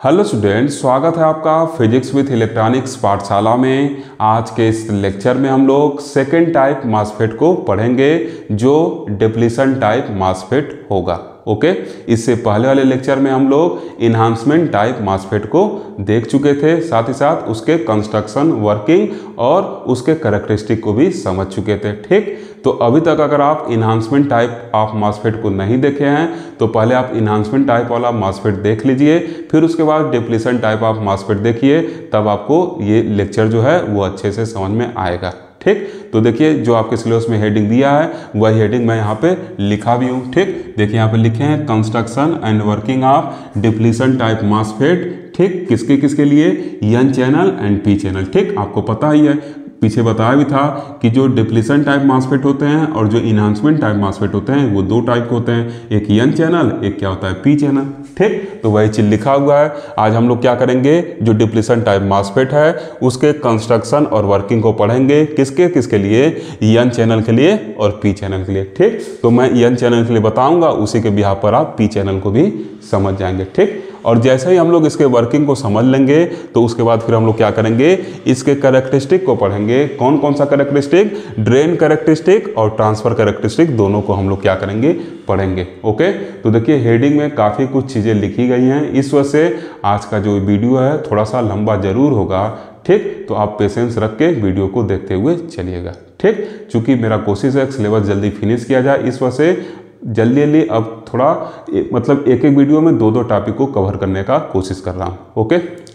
Hello student, स्वागत है आपका फिजिक्स विथ इलेक्ट्रॉनिक्स पाठशाला में। आज के इस लेक्चर में हम लोग सेकेंड टाइप मासफेट को पढ़ेंगे जो डिप्लीशन टाइप मासफेट होगा। ओके, इससे पहले वाले लेक्चर में हम लोग इन्हांसमेंट टाइप मासफेट को देख चुके थे, साथ ही साथ उसके कंस्ट्रक्शन, वर्किंग और उसके कैरेक्टरिस्टिक को भी समझ चुके थे। ठीक, तो अभी तक अगर आप इन्हांसमेंट टाइप ऑफ मासफेट को नहीं देखे हैं तो पहले आप इन्हांसमेंट टाइप वाला मासफेट देख लीजिए, फिर उसके बाद डिप्लीशन टाइप ऑफ मासफेट देखिए, तब आपको ये लेक्चर जो है वो अच्छे से समझ में आएगा। ठीक, तो देखिए जो आपके सिलेबस में हेडिंग दिया है वही हेडिंग मैं यहाँ पे लिखा भी हूँ। ठीक, देखिए यहाँ पे लिखे हैं construction and working of depletion type MOSFET. ठीक, किसके किसके लिए? N channel and P channel. ठीक, आपको पता ही है, पीछे बताया भी था कि जो डिप्लीशन टाइप मासफेट होते हैं और जो इन्हांसमेंट टाइप मासफेट होते हैं वो दो टाइप के होते हैं, एक एन चैनल, एक क्या होता है पी चैनल। ठीक, तो वही चीज लिखा हुआ है। आज हम लोग क्या करेंगे, जो डिप्लीशन टाइप मासफेट है उसके कंस्ट्रक्शन और वर्किंग को पढ़ेंगे। किसके किसके लिए? एन चैनल के लिए और पी चैनल के लिए। ठीक, तो मैं एन चैनल के लिए बताऊंगा, उसी के बिहाफ पर आप पी चैनल को भी समझ जाएंगे। ठीक, और जैसे ही हम लोग इसके वर्किंग को समझ लेंगे तो उसके बाद फिर हम लोग क्या करेंगे, इसके कैरेक्टरिस्टिक को पढ़ेंगे। कौन कौन सा कैरेक्टरिस्टिक? ड्रेन कैरेक्टरिस्टिक और ट्रांसफर कैरेक्टरिस्टिक, दोनों को हम लोग क्या करेंगे, पढ़ेंगे। ओके, तो देखिए हेडिंग में काफ़ी कुछ चीज़ें लिखी गई हैं, इस वजह से आज का जो वीडियो है थोड़ा सा लंबा जरूर होगा। ठीक, तो आप पेशेंस रख के वीडियो को देखते हुए चलिएगा। ठीक, चूँकि मेरा कोशिश है सिलेबस जल्दी फिनिश किया जाए, इस वजह से जल्दी अब थोड़ा मतलब एक एक वीडियो में दो टॉपिक को कवर करने का कोशिश कर रहा हूँ। ओके,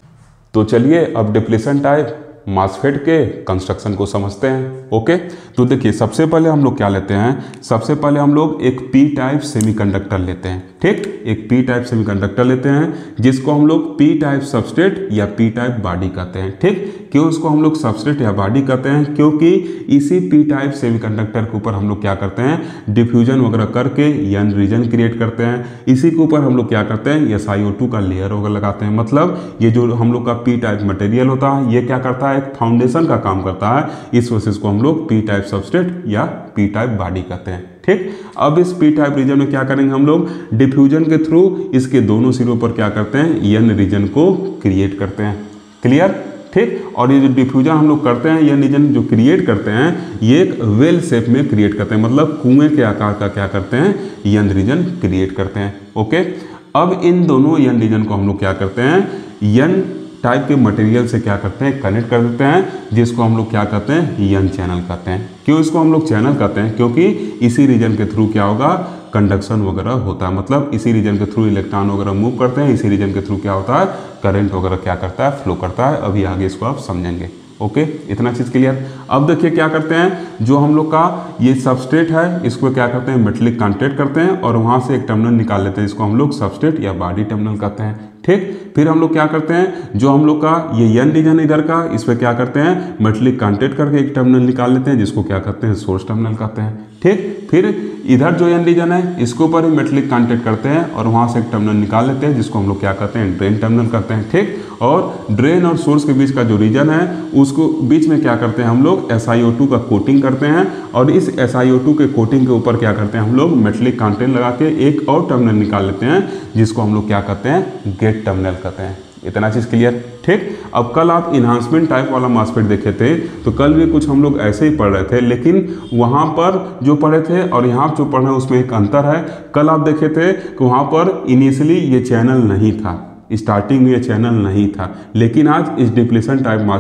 तो चलिए अब डिप्लीशन टाइप मासफेट के कंस्ट्रक्शन को समझते हैं। ओके, तो देखिए सबसे पहले हम लोग क्या लेते हैं, सबसे पहले हम लोग एक पी टाइप सेमीकंडक्टर लेते हैं। ठीक, एक पी टाइप सेमीकंडक्टर लेते हैं जिसको हम लोग पी टाइप सबस्ट्रेट या पी टाइप बॉडी कहते हैं। ठीक, क्यों उसको हम लोग सबस्ट्रेट या बॉडी कहते हैं? क्योंकि इसी पी टाइप सेमीकंडक्टर के ऊपर हम लोग क्या करते हैं, डिफ्यूजन वगैरह करके एन रीजन क्रिएट करते हैं। इसी के ऊपर हम लोग क्या करते हैं, SiO2 का लेयर वगैरह लगाते हैं। मतलब ये जो हम लोग का पी टाइप मटेरियल होता है ये क्या करता है, एक फाउंडेशन का काम करता है। इस वजह से इसको हम लोग पी टाइप सबस्ट्रेट या पी टाइप बॉडी कहते हैं। ठीक, अब इस पी टाइप रीजन में क्या करेंगे हम लोग, डिफ्यूजन के थ्रू इसके दोनों सिरों पर क्या करते हैं, एन रीजन को क्रिएट करते हैं। क्लियर? ठीक, और ये जो डिफ्यूजन हम लोग करते हैं, एन रीजन जो क्रिएट करते हैं ये एक वेल शेप में क्रिएट करते हैं, मतलब कुएं के आकार का क्या करते हैं, एन रीजन क्रिएट करते हैं। ओके, अब इन दोनों एन रीजन को हम लोग क्या करते हैं, एन टाइप के मटेरियल से क्या करते हैं, कनेक्ट कर देते हैं, जिसको हम लोग क्या कहते हैं, एन चैनल कहते हैं। क्यों इसको हम लोग चैनल कहते हैं? क्योंकि इसी रीजन के थ्रू क्या होगा, कंडक्शन वगैरह होता है। मतलब इसी रीजन के थ्रू इलेक्ट्रॉन वगैरह मूव करते हैं, इसी रीजन के थ्रू क्या होता है, करंट वगैरह क्या करता है, फ्लो करता है। अभी आगे इसको आप समझेंगे। ओके, इतना चीज़ क्लियर। अब देखिए क्या करते हैं, जो हम लोग का ये सबस्ट्रेट है इसको क्या करते हैं, मेटलिक कॉन्टैक्ट करते हैं और वहाँ से एक टर्मिनल निकाल लेते हैं, इसको हम लोग सबस्ट्रेट या बॉडी टर्मिनल कहते हैं। ठीक, फिर हम लोग क्या करते हैं, जो हम लोग का ये एन रीजन इधर का, इस पर क्या करते हैं, मेटलिक कॉन्टैक्ट करके एक टर्मिनल निकाल लेते हैं, जिसको क्या कहते हैं, सोर्स टर्मिनल कहते हैं। ठीक, फिर इधर जो एन रीजन है इसके ऊपर ही मेटलिक कॉन्टैक्ट करते हैं और वहाँ से एक टर्मिनल निकाल लेते हैं, जिसको हम लोग क्या कहते हैं, ड्रेन टर्मिनल कहते हैं। ठीक, और ड्रेन और सोर्स के बीच का जो रीजन है उसको बीच में क्या करते हैं हम लोग, SiO2 का कोटिंग करते हैं और इस SiO2 के कोटिंग के ऊपर क्या करते हैं हम लोग, मेटलिक कॉन्टैक्ट लगा के एक और टर्मिनल निकाल लेते हैं, जिसको हम लोग क्या कहते हैं, गेट टर्मिनल कहते हैं। इतना चीज़ क्लियर। ठीक, अब कल आप इन्हांसमेंट टाइप वाला मासफेट देखे थे तो कल भी कुछ हम लोग ऐसे ही पढ़ रहे थे, लेकिन वहाँ पर जो पढ़े थे और यहाँ जो पढ़े उसमें एक अंतर है। कल आप देखे थे कि वहाँ पर इनिशियली ये चैनल नहीं था, स्टार्टिंग में ये चैनल नहीं था, लेकिन आज इस डिप्लीशन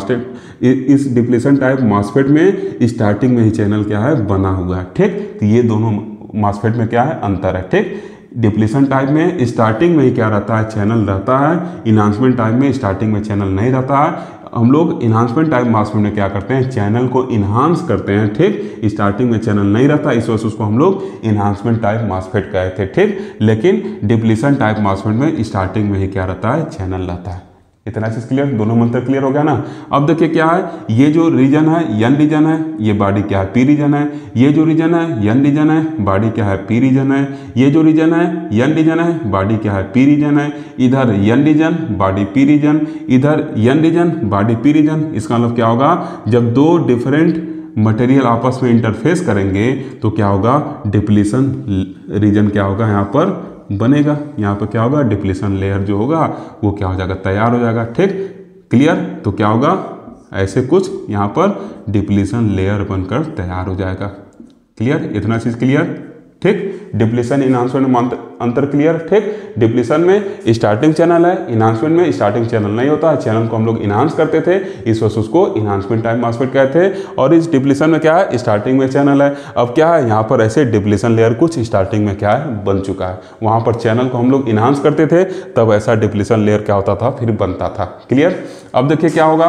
टाइप मासफेट में स्टार्टिंग में ही चैनल क्या है, बना हुआ है। ठीक, तो ये दोनों मासफेट में क्या है, अंतर है। ठीक, डिप्लीशन टाइप में स्टार्टिंग में ही क्या रहता है, चैनल रहता है। इन्हांसमेंट टाइप में स्टार्टिंग में चैनल नहीं रहता है। हम लोग इन्हांसमेंट टाइप मासफेट में क्या करते हैं, चैनल को इन्हांस करते हैं। ठीक, स्टार्टिंग में चैनल नहीं रहता, इस वजह से उसको हम लोग इन्हांसमेंट टाइप मासफेट कहते थे। ठीक, लेकिन डिप्लीशन टाइप मासफेट में स्टार्टिंग में ही क्या रहता है, चैनल रहता है। इतना चीज क्लियर, दोनों मंत्र क्लियर हो गया ना। अब देखिए क्या है, ये जो रीजन है एन रीजन है, ये बॉडी क्या है, पी रीजन है। ये जो रीजन है एन रीजन है, बॉडी क्या है, पी रीजन है। ये जो रीजन है एन रीजन है, बॉडी क्या है, पी रीजन है। इधर N region, body P region, इधर N region, body P region. इसका मतलब क्या होगा, जब दो डिफरेंट मटेरियल आपस में इंटरफेस करेंगे तो क्या होगा, डिप्लीशन रीजन क्या होगा यहाँ पर बनेगा, यहाँ पर क्या होगा, डिप्लीशन लेयर जो होगा वो क्या हो जाएगा, तैयार हो जाएगा। ठीक, क्लियर। तो क्या होगा, ऐसे कुछ यहाँ पर डिप्लीशन लेयर बनकर तैयार हो जाएगा। क्लियर, इतना चीज़ क्लियर। ठीक, डिप्लीशन इनहांसमेंट में अंतर क्लियर। ठीक, डिप्लीशन में स्टार्टिंग चैनल है, इनहांसमेंट में स्टार्टिंग चैनल नहीं होता है। चैनल को हम लोग इनहांस करते थे, इस वजह से उसको इनहांसमेंट टाइप मॉस्फेट कहते हैं। और इस डिप्लीशन में क्या है, स्टार्टिंग में चैनल है। अब क्या है, यहाँ पर ऐसे डिप्लीशन लेयर कुछ स्टार्टिंग में क्या है, बन चुका है। वहाँ पर चैनल को हम लोग इनहांस करते थे, तब ऐसा डिप्लीशन लेयर क्या होता था, फिर बनता था। क्लियर। अब देखिए क्या होगा,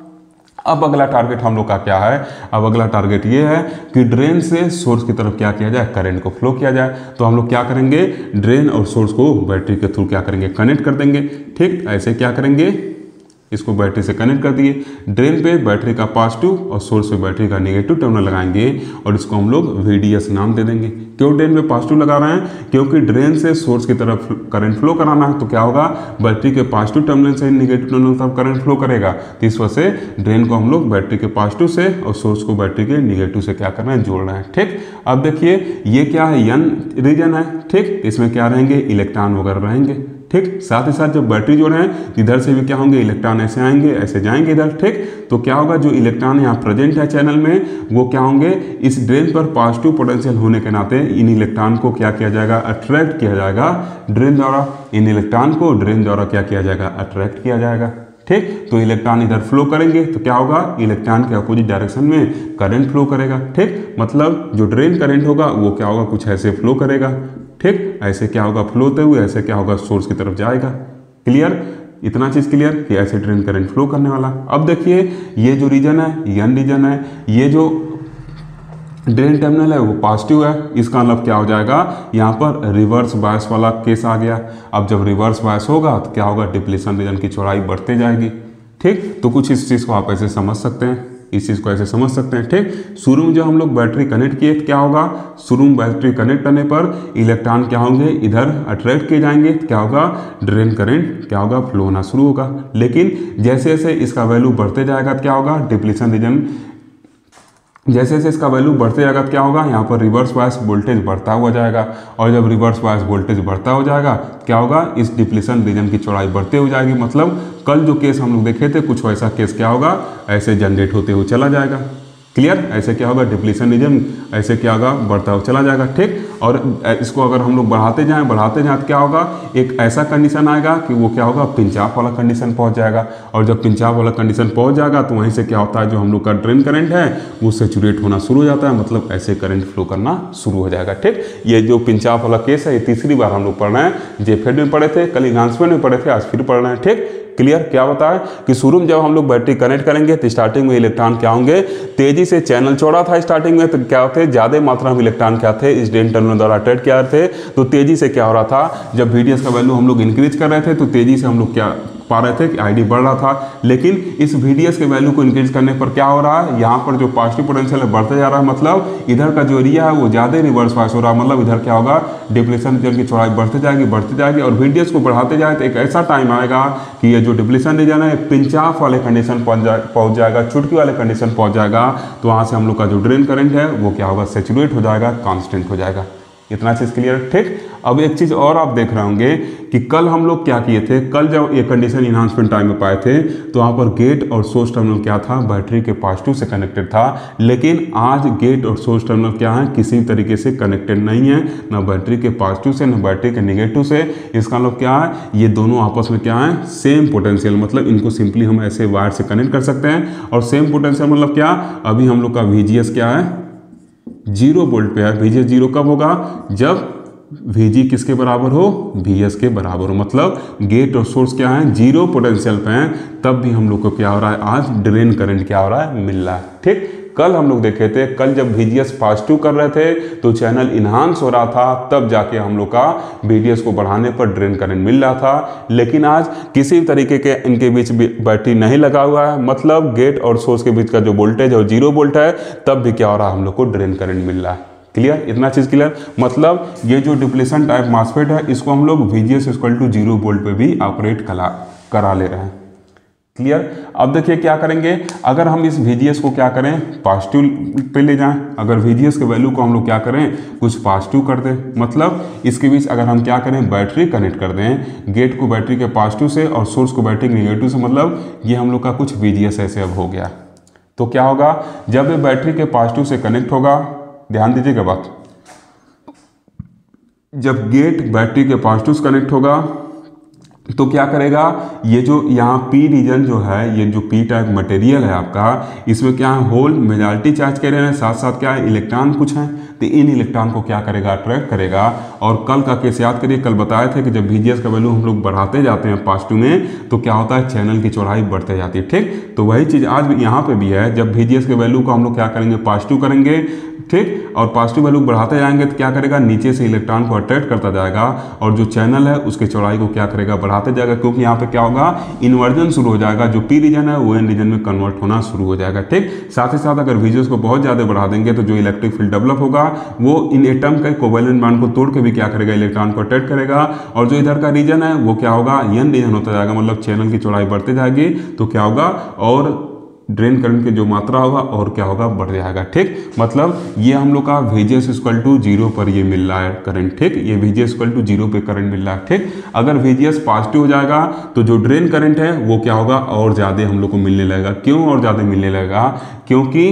अब अगला टारगेट हम लोग का क्या है, अब अगला टारगेट ये है कि ड्रेन से सोर्स की तरफ क्या किया जाए, करंट को फ्लो किया जाए। तो हम लोग क्या करेंगे, ड्रेन और सोर्स को बैटरी के थ्रू क्या करेंगे, कनेक्ट कर देंगे। ठीक, ऐसे क्या करेंगे, इसको बैटरी से कनेक्ट कर दिए। ड्रेन पे बैटरी का पॉजिटिव और सोर्स पे बैटरी का नेगेटिव टर्मिनल लगाएंगे और इसको हम लोग VDS नाम दे देंगे। क्यों ड्रेन पे पॉजिटिव लगा रहे हैं, क्योंकि ड्रेन से सोर्स की तरफ करंट फ्लो कराना है। तो क्या होगा, बैटरी के पॉजिटिव टर्मिनल से नेगेटिव टर्मिनल तक करंट फ्लो करेगा। तो इस वजह से ड्रेन को हम लोग बैटरी के पॉजिटिव से और सोर्स को बैटरी के नेगेटिव से क्या करना है, जोड़ रहे हैं। ठीक, अब देखिए ये क्या है, N रीजन है। ठीक, इसमें क्या रहेंगे, इलेक्ट्रॉन वगैरह रहेंगे। ठीक, साथ ही साथ जब बैटरी जोड़े हैं इधर से भी क्या होंगे, इलेक्ट्रॉन ऐसे आएंगे, ऐसे जाएंगे इधर। ठीक, तो क्या होगा, जो इलेक्ट्रॉन यहाँ प्रेजेंट है चैनल में, वो क्या होंगे, इस ड्रेन पर पॉजिटिव पोटेंशियल होने के नाते इन इलेक्ट्रॉन को क्या किया जाएगा, अट्रैक्ट किया जाएगा ड्रेन द्वारा। इन इलेक्ट्रॉन को ड्रेन द्वारा क्या किया जाएगा, अट्रैक्ट किया जाएगा। ठीक, तो इलेक्ट्रॉन इधर फ्लो करेंगे तो क्या होगा, इलेक्ट्रॉन के अपोजिट डायरेक्शन में करंट फ्लो करेगा। ठीक, मतलब जो ड्रेन करंट होगा वो क्या होगा, कुछ ऐसे फ्लो करेगा। ठीक, ऐसे क्या होगा, फ्लो होते हुए ऐसे क्या होगा, सोर्स की तरफ जाएगा। क्लियर, इतना चीज़ क्लियर कि ऐसे ड्रेन करंट फ्लो करने वाला। अब देखिए ये जो रीजन है, N रीजन है, ये जो ड्रेन टर्मिनल है वो पॉजिटिव है। इसका मतलब क्या हो जाएगा, यहाँ पर रिवर्स बायस वाला केस आ गया। अब जब रिवर्स बायस होगा तो क्या होगा, डिप्लीशन रीजन की चौड़ाई बढ़ते जाएगी। ठीक, तो कुछ इस चीज़ को आप ऐसे समझ सकते हैं, इस चीज़ को ऐसे समझ सकते हैं। ठीक, शुरू में जब हम लोग बैटरी कनेक्ट किए तो क्या होगा, शुरू में बैटरी कनेक्ट करने पर इलेक्ट्रॉन क्या होंगे, इधर अट्रैक्ट किए जाएंगे। तो क्या होगा, ड्रेन करंट क्या होगा, फ्लो होना शुरू होगा। लेकिन जैसे जैसे इसका वैल्यू बढ़ते जाएगा तो क्या होगा, डिप्लीशन रीजन जैसे जैसे इसका वैल्यू बढ़ते जाएगा तो क्या होगा, यहाँ पर रिवर्स बायस वोल्टेज बढ़ता हुआ जाएगा। और जब रिवर्स बायस वोल्टेज बढ़ता हो जाएगा क्या होगा, इस डिप्लीशन रीजन की चौड़ाई बढ़ते हो जाएगी। मतलब कल जो केस हम लोग देखे थे, कुछ वैसा केस क्या होगा, ऐसे जनरेट होते हुए चला जाएगा। क्लियर, ऐसे क्या होगा, डिप्लीशन रीजन ऐसे क्या होगा, बढ़ता हुआ चला जाएगा। ठीक, और इसको अगर हम लोग बढ़ाते जाएं तो क्या होगा, एक ऐसा कंडीशन आएगा कि वो क्या होगा, पिंच ऑफ वाला कंडीशन पहुंच जाएगा। और जब पिंच ऑफ वाला कंडीशन पहुंच जाएगा तो वहीं से क्या होता है, जो हम लोग का ड्रेन करंट है वो सेचुरेट होना शुरू हो जाता है। मतलब ऐसे करंट फ्लो करना शुरू हो जाएगा। ठीक, ये जो पिंच ऑफ वाला केस है ये तीसरी बार हम लोग पढ़ रहे हैं। जेफेड में पढ़े थे, कल इनहांसमेंट में पढ़े थे, आज फिर पढ़ रहे हैं। ठीक, क्लियर। क्या होता है कि शुरू में जब हम लोग बैटरी कनेक्ट करेंगे तो स्टार्टिंग में इलेक्ट्रॉन क्या होंगे, तेजी से चैनल चौड़ा था स्टार्टिंग में, तो क्या होते, ज्यादा मात्रा में इलेक्ट्रॉन क्या थे, इस ड्रेन टर्मिनल द्वारा अट्रैक्ट किया थे। तो तेजी से क्या हो रहा था, जब VDS का वैल्यू हम लोग इंक्रीज कर रहे थे तो तेजी से हम लोग क्या पा रहे थे कि ID बढ़ रहा था। लेकिन इस VDS के वैल्यू को इंक्रीज करने पर क्या हो रहा है, यहाँ पर जो पॉजिटिव पोटेंशियल है बढ़ते जा रहा है। मतलब इधर का जो एरिया है वो ज़्यादा रिवर्स बायस हो रहा है। मतलब इधर क्या होगा, डिप्लीशन रीजन की चौड़ाई बढ़ते जाएगी और VDS को बढ़ाते जाए तो एक ऐसा टाइम आएगा कि ये जो डिप्लीशन रीजन है पिंच ऑफ वाले कंडीशन पहुँच जाएगा, चुटकी वाले कंडीशन पहुँच जाएगा। तो वहाँ से हम लोग का जो ड्रेन करंट है वो क्या होगा, सेचुरेट हो जाएगा, कॉन्स्टेंट हो जाएगा। इतना चीज़ क्लियर। ठीक, अब एक चीज़ और आप देख रहे होंगे कि कल हम लोग क्या किए थे, कल जब ये कंडीशन इनहांसमेंट टाइम में पाए थे तो वहाँ पर गेट और सोर्स टर्मिनल क्या था, बैटरी के पॉजिटिव से कनेक्टेड था। लेकिन आज गेट और सोर्स टर्मिनल क्या है, किसी तरीके से कनेक्टेड नहीं है, ना बैटरी के पॉजिटिव से ना बैटरी के नेगेटिव से। इसका मतलब क्या है, ये दोनों आपस में क्या है, सेम पोटेंशियल। मतलब इनको सिंपली हम ऐसे वायर से कनेक्ट कर सकते हैं। और सेम पोटेंशियल मतलब क्या, अभी हम लोग का VGS क्या है, 0 वोल्ट पे है। VGS 0 कब होगा, जब VG किसके बराबर हो, VS के बराबर हो। मतलब गेट और सोर्स क्या है, 0 पोटेंशियल पे हैं, तब भी हम लोग को क्या हो रहा है, आज ड्रेन करंट क्या हो रहा है, मिल रहा है। ठीक, कल हम लोग देखे थे, कल जब VGS पॉजिटिव कर रहे थे तो चैनल इन्हांस हो रहा था, तब जाके हम लोग का VDS को बढ़ाने पर ड्रेन करंट मिल रहा था। लेकिन आज किसी तरीके के इनके बीच बैटरी नहीं लगा हुआ है। मतलब गेट और सोर्स के बीच का जो वोल्टेज है वो 0 वोल्ट है, तब भी क्या हो रहा है, हम लोग को ड्रेन करंट मिल रहा है। क्लियर, इतना चीज़ क्लियर। मतलब ये जो डिप्लीशन टाइप मॉस्फेट है इसको हम लोग VGS = 0 वोल्ट पे भी ऑपरेट करा ले रहे हैं। क्लियर। अब देखिए क्या करेंगे, अगर हम इस VGS को क्या करें पॉजिटिव पे ले जाएं, अगर VGS के वैल्यू को हम लोग क्या करें कुछ पॉजिटिव कर दें, मतलब इसके बीच अगर हम क्या करें बैटरी कनेक्ट कर दें, गेट को बैटरी के पॉजिटिव से और सोर्स को बैटरी के निगेटिव से, मतलब ये हम लोग का कुछ VGS ऐसे अब हो गया। तो क्या होगा जब ये बैटरी के पॉजिटिव से कनेक्ट होगा, ध्यान दीजिएगा बात, जब गेट बैटरी के पॉजिटिव से कनेक्ट होगा तो क्या करेगा, ये जो यहाँ P रीजन जो है, ये जो P टाइप मटेरियल है आपका, इसमें क्या है होल मेजॉरिटी चार्ज कर रहे हैं, साथ साथ क्या है इलेक्ट्रॉन कुछ हैं, तो इन इलेक्ट्रॉन को क्या करेगा अट्रैक्ट करेगा। और कल का केस याद करिए, कल बताया था कि जब VGS का वैल्यू हम लोग बढ़ाते जाते हैं पॉजिटिव में तो क्या होता है चैनल की चौड़ाई बढ़ते जाती है। ठीक, तो वही चीज़ आज यहाँ पे भी है, जब VGS के वैल्यू को हम लोग क्या करेंगे पॉजिटिव करेंगे, ठीक, और पॉजिटिव वैल्यू बढ़ाते जाएंगे तो क्या करेगा नीचे से इलेक्ट्रॉन को अट्रैक्ट करता जाएगा और जो चैनल है उसके चौड़ाई को क्या करेगा बढ़ाते जाएगा, क्योंकि यहाँ पे क्या होगा इन्वर्जन शुरू हो जाएगा, जो P रीजन है वो N रीजन में कन्वर्ट होना शुरू हो जाएगा। ठीक, साथ ही साथ अगर VGS को बहुत ज़्यादा बढ़ा देंगे तो जो इलेक्ट्रिक फील्ड डेवलप होगा वो इन एटम के कोवैलेंट बॉन्ड को तोड़ के भी क्या करेगा इलेक्ट्रॉन को अट्रैक्ट करेगा, और जो इधर का रीजन है वो क्या होगा N रीजन होता जाएगा, मतलब चैनल की चौड़ाई बढ़ते जाएगी तो क्या होगा और ड्रेन करंट की जो मात्रा होगा और क्या होगा बढ़ जाएगा। ठीक, मतलब ये हम लोग का VGS इक्वल टू 0 पर ये मिल रहा है करंट। ठीक, ये VGS इक्वल टू 0 पे करंट मिल रहा है। ठीक, अगर VGS पॉजिटिव हो जाएगा तो जो ड्रेन करंट है वो क्या होगा और ज़्यादा हम लोग को मिलने लगेगा। क्यों और ज़्यादा मिलने लगेगा, क्योंकि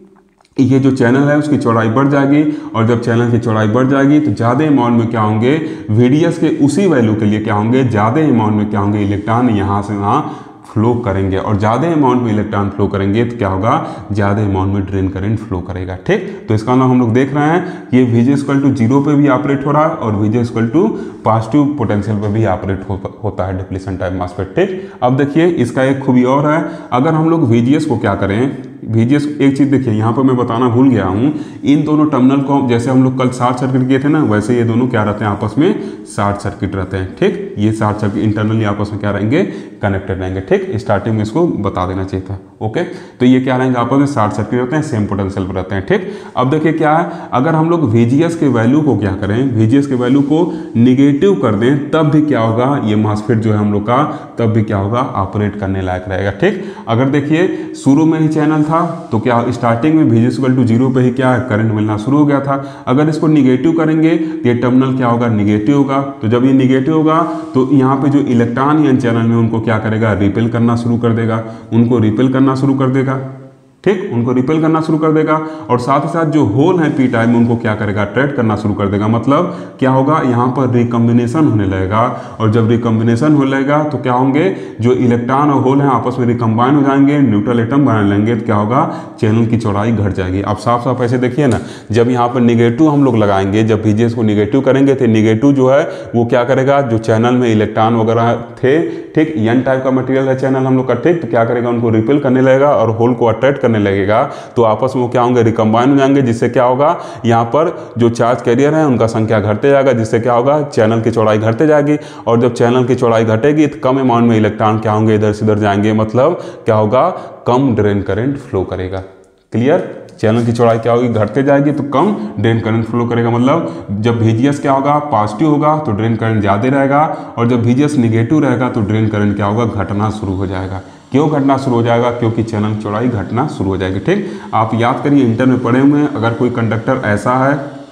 ये जो चैनल है उसकी चौड़ाई बढ़ जाएगी, और जब चैनल की चौड़ाई बढ़ जाएगी तो ज़्यादा अमाउंट में क्या होंगे VDS के उसी वैल्यू के लिए क्या होंगे ज़्यादा अमाउंट में क्या होंगे इलेक्ट्रॉन यहाँ से वहाँ फ्लो करेंगे, और ज़्यादा अमाउंट में इलेक्ट्रॉन फ्लो करेंगे तो क्या होगा ज़्यादा अमाउंट में ड्रेन करंट फ्लो करेगा। ठीक, तो इसका नाम हम लोग देख रहे हैं ये VGS इक्वल टू 0 पे भी ऑपरेट हो रहा है और VGS equal to positive potential पे भी ऑपरेट होता है डिप्लीशन टाइप मॉसफेट। ठीक, अब देखिए इसका एक खूबी और है, अगर हम लोग VGS को क्या करें, VGS एक चीज़ देखिए यहाँ पर मैं बताना भूल गया हूँ, इन दोनों टर्मिनल को जैसे हम लोग कल शॉर्ट सर्किट किए थे ना, वैसे ये दोनों क्या रहते हैं आपस में शॉर्ट सर्किट रहते हैं। ठीक, ये शॉर्ट सर्किट इंटरनली आपस में क्या रहेंगे कनेक्टेड रहेंगे। ठीक, स्टार्टिंग में इसको बता देना चाहिए था। ओके, तो ये क्या रहेंगे आपस में शॉर्ट सर्किट रहते हैं, सेम पोटेंशियल पर रहते हैं। ठीक, अब देखिए क्या है, अगर हम लोग VGS के वैल्यू को क्या करें, VGS के वैल्यू को निगेटिव कर दें तब भी क्या होगा ये मॉसफेट जो है हम लोग का तब भी क्या होगा ऑपरेट करने लायक रहेगा। ठीक, अगर देखिए शुरू में ही चैनल था तो क्या स्टार्टिंग में VGS इक्वल टू 0 पे ही क्या है करंट मिलना शुरू हो गया था, अगर इसको निगेटिव करेंगे तो ये टर्मिनल क्या होगा निगेटिव होगा, तो जब ये निगेटिव होगा तो यहाँ पे जो इलेक्ट्रॉन या चैनल में उनको क्या करेगा रिपेल करना शुरू कर देगा, उनको रिपेल करना शुरू कर देगा। ठीक, उनको रिपेल करना शुरू कर देगा, और साथ ही साथ जो होल है P टाइप में उनको क्या करेगा अट्रैक्ट करना शुरू कर देगा, मतलब क्या होगा यहाँ पर रिकम्बिनेशन होने लगेगा, और जब रिकम्बिनेशन होने लगेगा तो क्या होंगे जो इलेक्ट्रॉन और होल हैं आपस में रिकम्बाइन हो जाएंगे, न्यूट्रल एटम बना लेंगे, तो क्या होगा चैनल की चौड़ाई घट जाएगी। अब साफ साफ ऐसे देखिए ना, जब यहाँ पर निगेटिव हम लोग लगाएंगे, जब VGS को निगेटिव करेंगे तो निगेटिव जो है वो क्या करेगा जो चैनल में इलेक्ट्रॉन वगैरह थे, ठीक N टाइप का मटेरियल है चैनल हम लोग का, ठीक, तो क्या करेगा उनको रिपेल करने लगेगा और होल को अट्रैक्ट करने लगेगा, तो आपस में वो क्या होंगे रिकम्बाइन हो जाएंगे, जिससे क्या होगा यहाँ पर जो चार्ज कैरियर है उनका संख्या घटते जाएगा, जिससे क्या होगा चैनल की चौड़ाई घटते जाएगी, और जब चैनल की चौड़ाई घटेगी तो कम अमाउंट में इलेक्ट्रॉन क्या होंगे इधर से उधर जाएंगे, मतलब क्या होगा कम ड्रेन करंट फ्लो करेगा। क्लियर, चैनल की चौड़ाई क्या होगी घटते जाएगी तो कम ड्रेन करंट फ्लो करेगा, मतलब जब VGS क्या होगा पॉजिटिव होगा तो ड्रेन करंट ज़्यादा रहेगा, और जब VGS निगेटिव रहेगा तो ड्रेन करंट क्या होगा घटना शुरू हो जाएगा। क्यों घटना शुरू हो जाएगा, क्योंकि चैनल चौड़ाई घटना शुरू हो जाएगी। ठीक, आप याद करिए इंटर में पढ़े हुए हैं, अगर कोई कंडक्टर ऐसा है,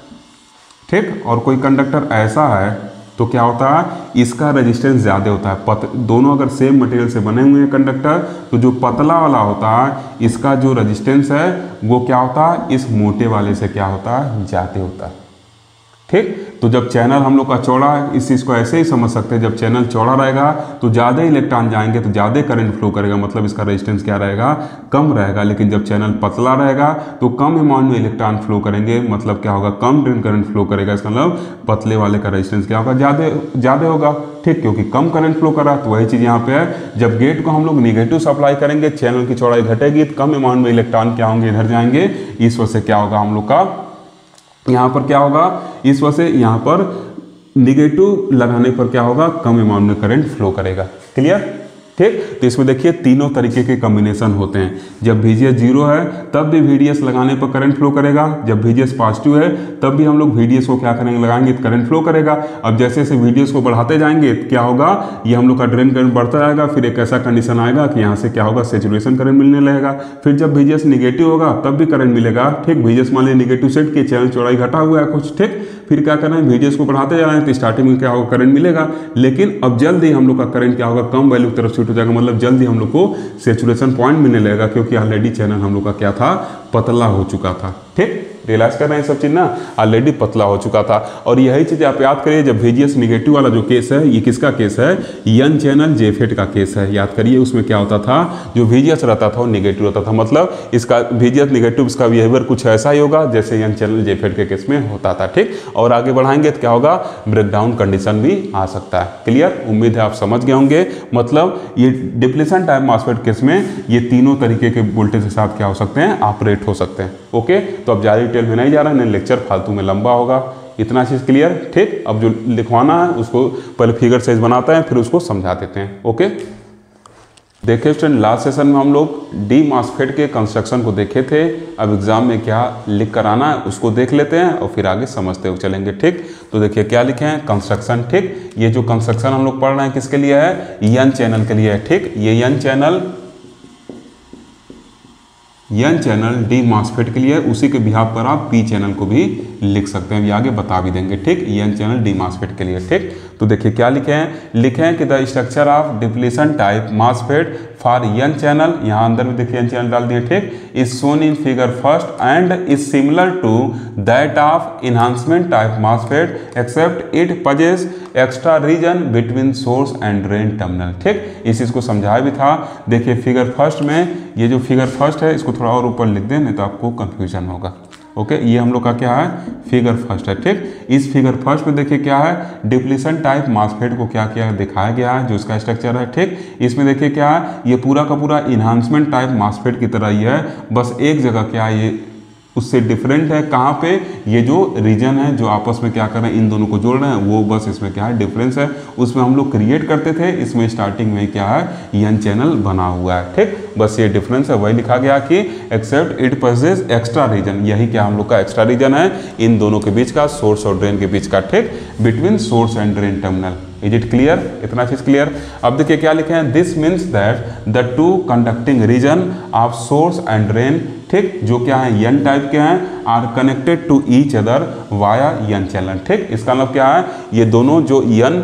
ठीक, और कोई कंडक्टर ऐसा है तो क्या होता है इसका रेजिस्टेंस ज़्यादा होता है। दोनों अगर सेम मटेरियल से बने हुए हैं कंडक्टर, तो जो पतला वाला होता है इसका जो रेजिस्टेंस है वो क्या होता है इस मोटे वाले से क्या होता है ज़्यादा होता है। ठीक, तो जब चैनल हम लोग का चौड़ा है, इस चीज़ को ऐसे ही समझ सकते हैं, जब चैनल चौड़ा रहेगा तो ज़्यादा इलेक्ट्रॉन जाएंगे तो ज़्यादा करंट फ्लो करेगा, मतलब इसका रेजिस्टेंस क्या रहेगा कम रहेगा, लेकिन जब चैनल पतला रहेगा तो कम अमाउंट में इलेक्ट्रॉन फ्लो करेंगे, मतलब क्या होगा कम ड्रेन करंट फ्लो करेगा, इसका मतलब पतले वाले का रेजिस्टेंस क्या होगा ज़्यादा होगा। ठीक, क्योंकि कम करंट फ्लो कर रहा है, तो वही चीज़ यहाँ पे है, जब गेट को हम लोग निगेटिव सप्लाई करेंगे चैनल की चौड़ाई घटेगी तो कम अमाउंट में इलेक्ट्रॉन क्या होंगे इधर जाएंगे, इस वजह से क्या होगा हम लोग का यहाँ पर क्या होगा इस वजह से यहाँ पर निगेटिव लगाने पर क्या होगा कम अमाउंट में करंट फ्लो करेगा। क्लियर, ठीक। तो इसमें देखिए तीनों तरीके के कॉम्बिनेशन होते हैं। जब VGS 0 है तब भी VDS लगाने पर करंट फ्लो करेगा, जब VGS पॉजिटिव है तब भी हम लोग VDS को क्या करेंगे, लगाएंगे तो करंट फ्लो करेगा। अब जैसे जैसे VDS को बढ़ाते जाएंगे तो क्या होगा, ये हम लोग का ड्रेन करंट बढ़ता जाएगा, फिर एक ऐसा कंडीशन आएगा कि यहाँ से क्या होगा, सैचुरेशन करंट मिलने लगेगा। फिर जब VGS निगेटिव होगा तब भी करंट मिलेगा, ठीक। VGS मान लीजिए निगेटिव सेट की, चैनल चौड़ाई घटा हुआ है कुछ, ठीक। फिर क्या करना है, VGS को बढ़ाते जा रहे हैं तो स्टार्टिंग में क्या होगा, करंट मिलेगा, लेकिन अब जल्द ही हम लोग का करंट क्या होगा, कम वैल्यू की तरफ शिफ्ट हो जाएगा, मतलब जल्द ही हम लोग को सैचुरेशन पॉइंट मिलने लगेगा, क्योंकि ऑलरेडी चैनल हम लोग का क्या था, पतला हो चुका था, ठीक। रियलाइज कर रहे हैं सब चीज़ ना, ऑलरेडी पतला हो चुका था। और यही चीज़ आप याद करिए, जब VGS निगेटिव वाला जो केस है, ये किसका केस है, यन चैनल जेफेट का केस है। याद करिए उसमें क्या होता था, जो VGS रहता था वो निगेटिव रहता था, मतलब इसका VGS निगेटिव, इसका बिहेवियर कुछ ऐसा ही होगा जैसे यन चैनल जेफेट के केस में होता था, ठीक। और आगे बढ़ाएंगे तो क्या होगा, ब्रेकडाउन कंडीशन भी आ सकता है। क्लियर, उम्मीद है आप समझ गए होंगे। मतलब ये डिप्लीशन टाइप मॉसफेट केस में ये तीनों तरीके के वोल्टेज के साथ क्या हो सकते हैं, ऑपरेट हो सकते हैं। ओके, तो अब ज़्यादा डिटेल में नहीं जा रहा है, नहीं लेक्चर फालतू में लंबा होगा, इतना चीज़ क्लियर, ठीक। अब जो लिखवाना है उसको पहले फिगर साइज बनाता है, फिर उसको समझा देते हैं। ओके, देखिए स्टूडेंट, लास्ट सेशन में हम लोग डी मॉसफेट के कंस्ट्रक्शन को देखे थे। अब एग्जाम में क्या लिख कर आना है उसको देख लेते हैं और फिर आगे समझते हुए चलेंगे, ठीक। तो देखिए क्या लिखे हैं, कंस्ट्रक्शन, ठीक। ये जो कंस्ट्रक्शन हम लोग पढ़ रहे हैं किसके लिए है, यन चैनल के लिए है, ठीक। ये यन चैनल डी मॉसफेट के लिए, उसी के बिहाफ पर आप पी चैनल को भी लिख सकते हैं, ये आगे बता भी देंगे, ठीक। यन चैनल डी मॉसफेट के लिए, ठीक। तो देखिए क्या लिखे हैं कि the structure of depletion type MOSFET for N channel, यहाँ अंदर में देखिए यन चैनल डाल दिए, ठीक, is shown in figure first and is similar to that of enhancement type MOSFET except it possess extra region between source and drain terminal, ठीक। इस चीज़ को समझाया भी था। देखिए फिगर फर्स्ट में, ये जो फिगर फर्स्ट है इसको थोड़ा और ऊपर लिख दें, नहीं तो आपको कंफ्यूजन होगा। ओके, ये हम लोग का क्या है, फिगर फर्स्ट है, ठीक। इस फिगर फर्स्ट में देखिए क्या है, डिप्लीशन टाइप मॉसफेट को क्या क्या दिखाया गया है, जो इसका स्ट्रक्चर है, ठीक। इसमें देखिए क्या है, ये पूरा का पूरा इन्हांसमेंट टाइप मॉसफेट की तरह ही है, बस एक जगह क्या है, ये उससे डिफरेंट है, कहाँ पे, ये जो रीजन है जो आपस में क्या कर रहे हैं, इन दोनों को जोड़ रहे हैं, वो बस इसमें क्या है, डिफरेंस है। उसमें हम लोग क्रिएट करते थे, इसमें स्टार्टिंग में क्या है, यन चैनल बना हुआ है, ठीक। बस ये डिफरेंस है, वही लिखा गया कि except it possess extra region, यही क्या हम लोग का एक्स्ट्रा रीजन है, इन दोनों के बीच का, सोर्स और ड्रेन के बीच का, ठीक, between source and drain terminal. Is it clear, इतना चीज क्लियर। अब देखिए क्या लिखे हैं, this means that the two conducting region of source and drain, ठीक, जो क्या है यन टाइप के हैं, are connected to each other via N channel, ठीक। इसका मतलब क्या है, ये दोनों जो यन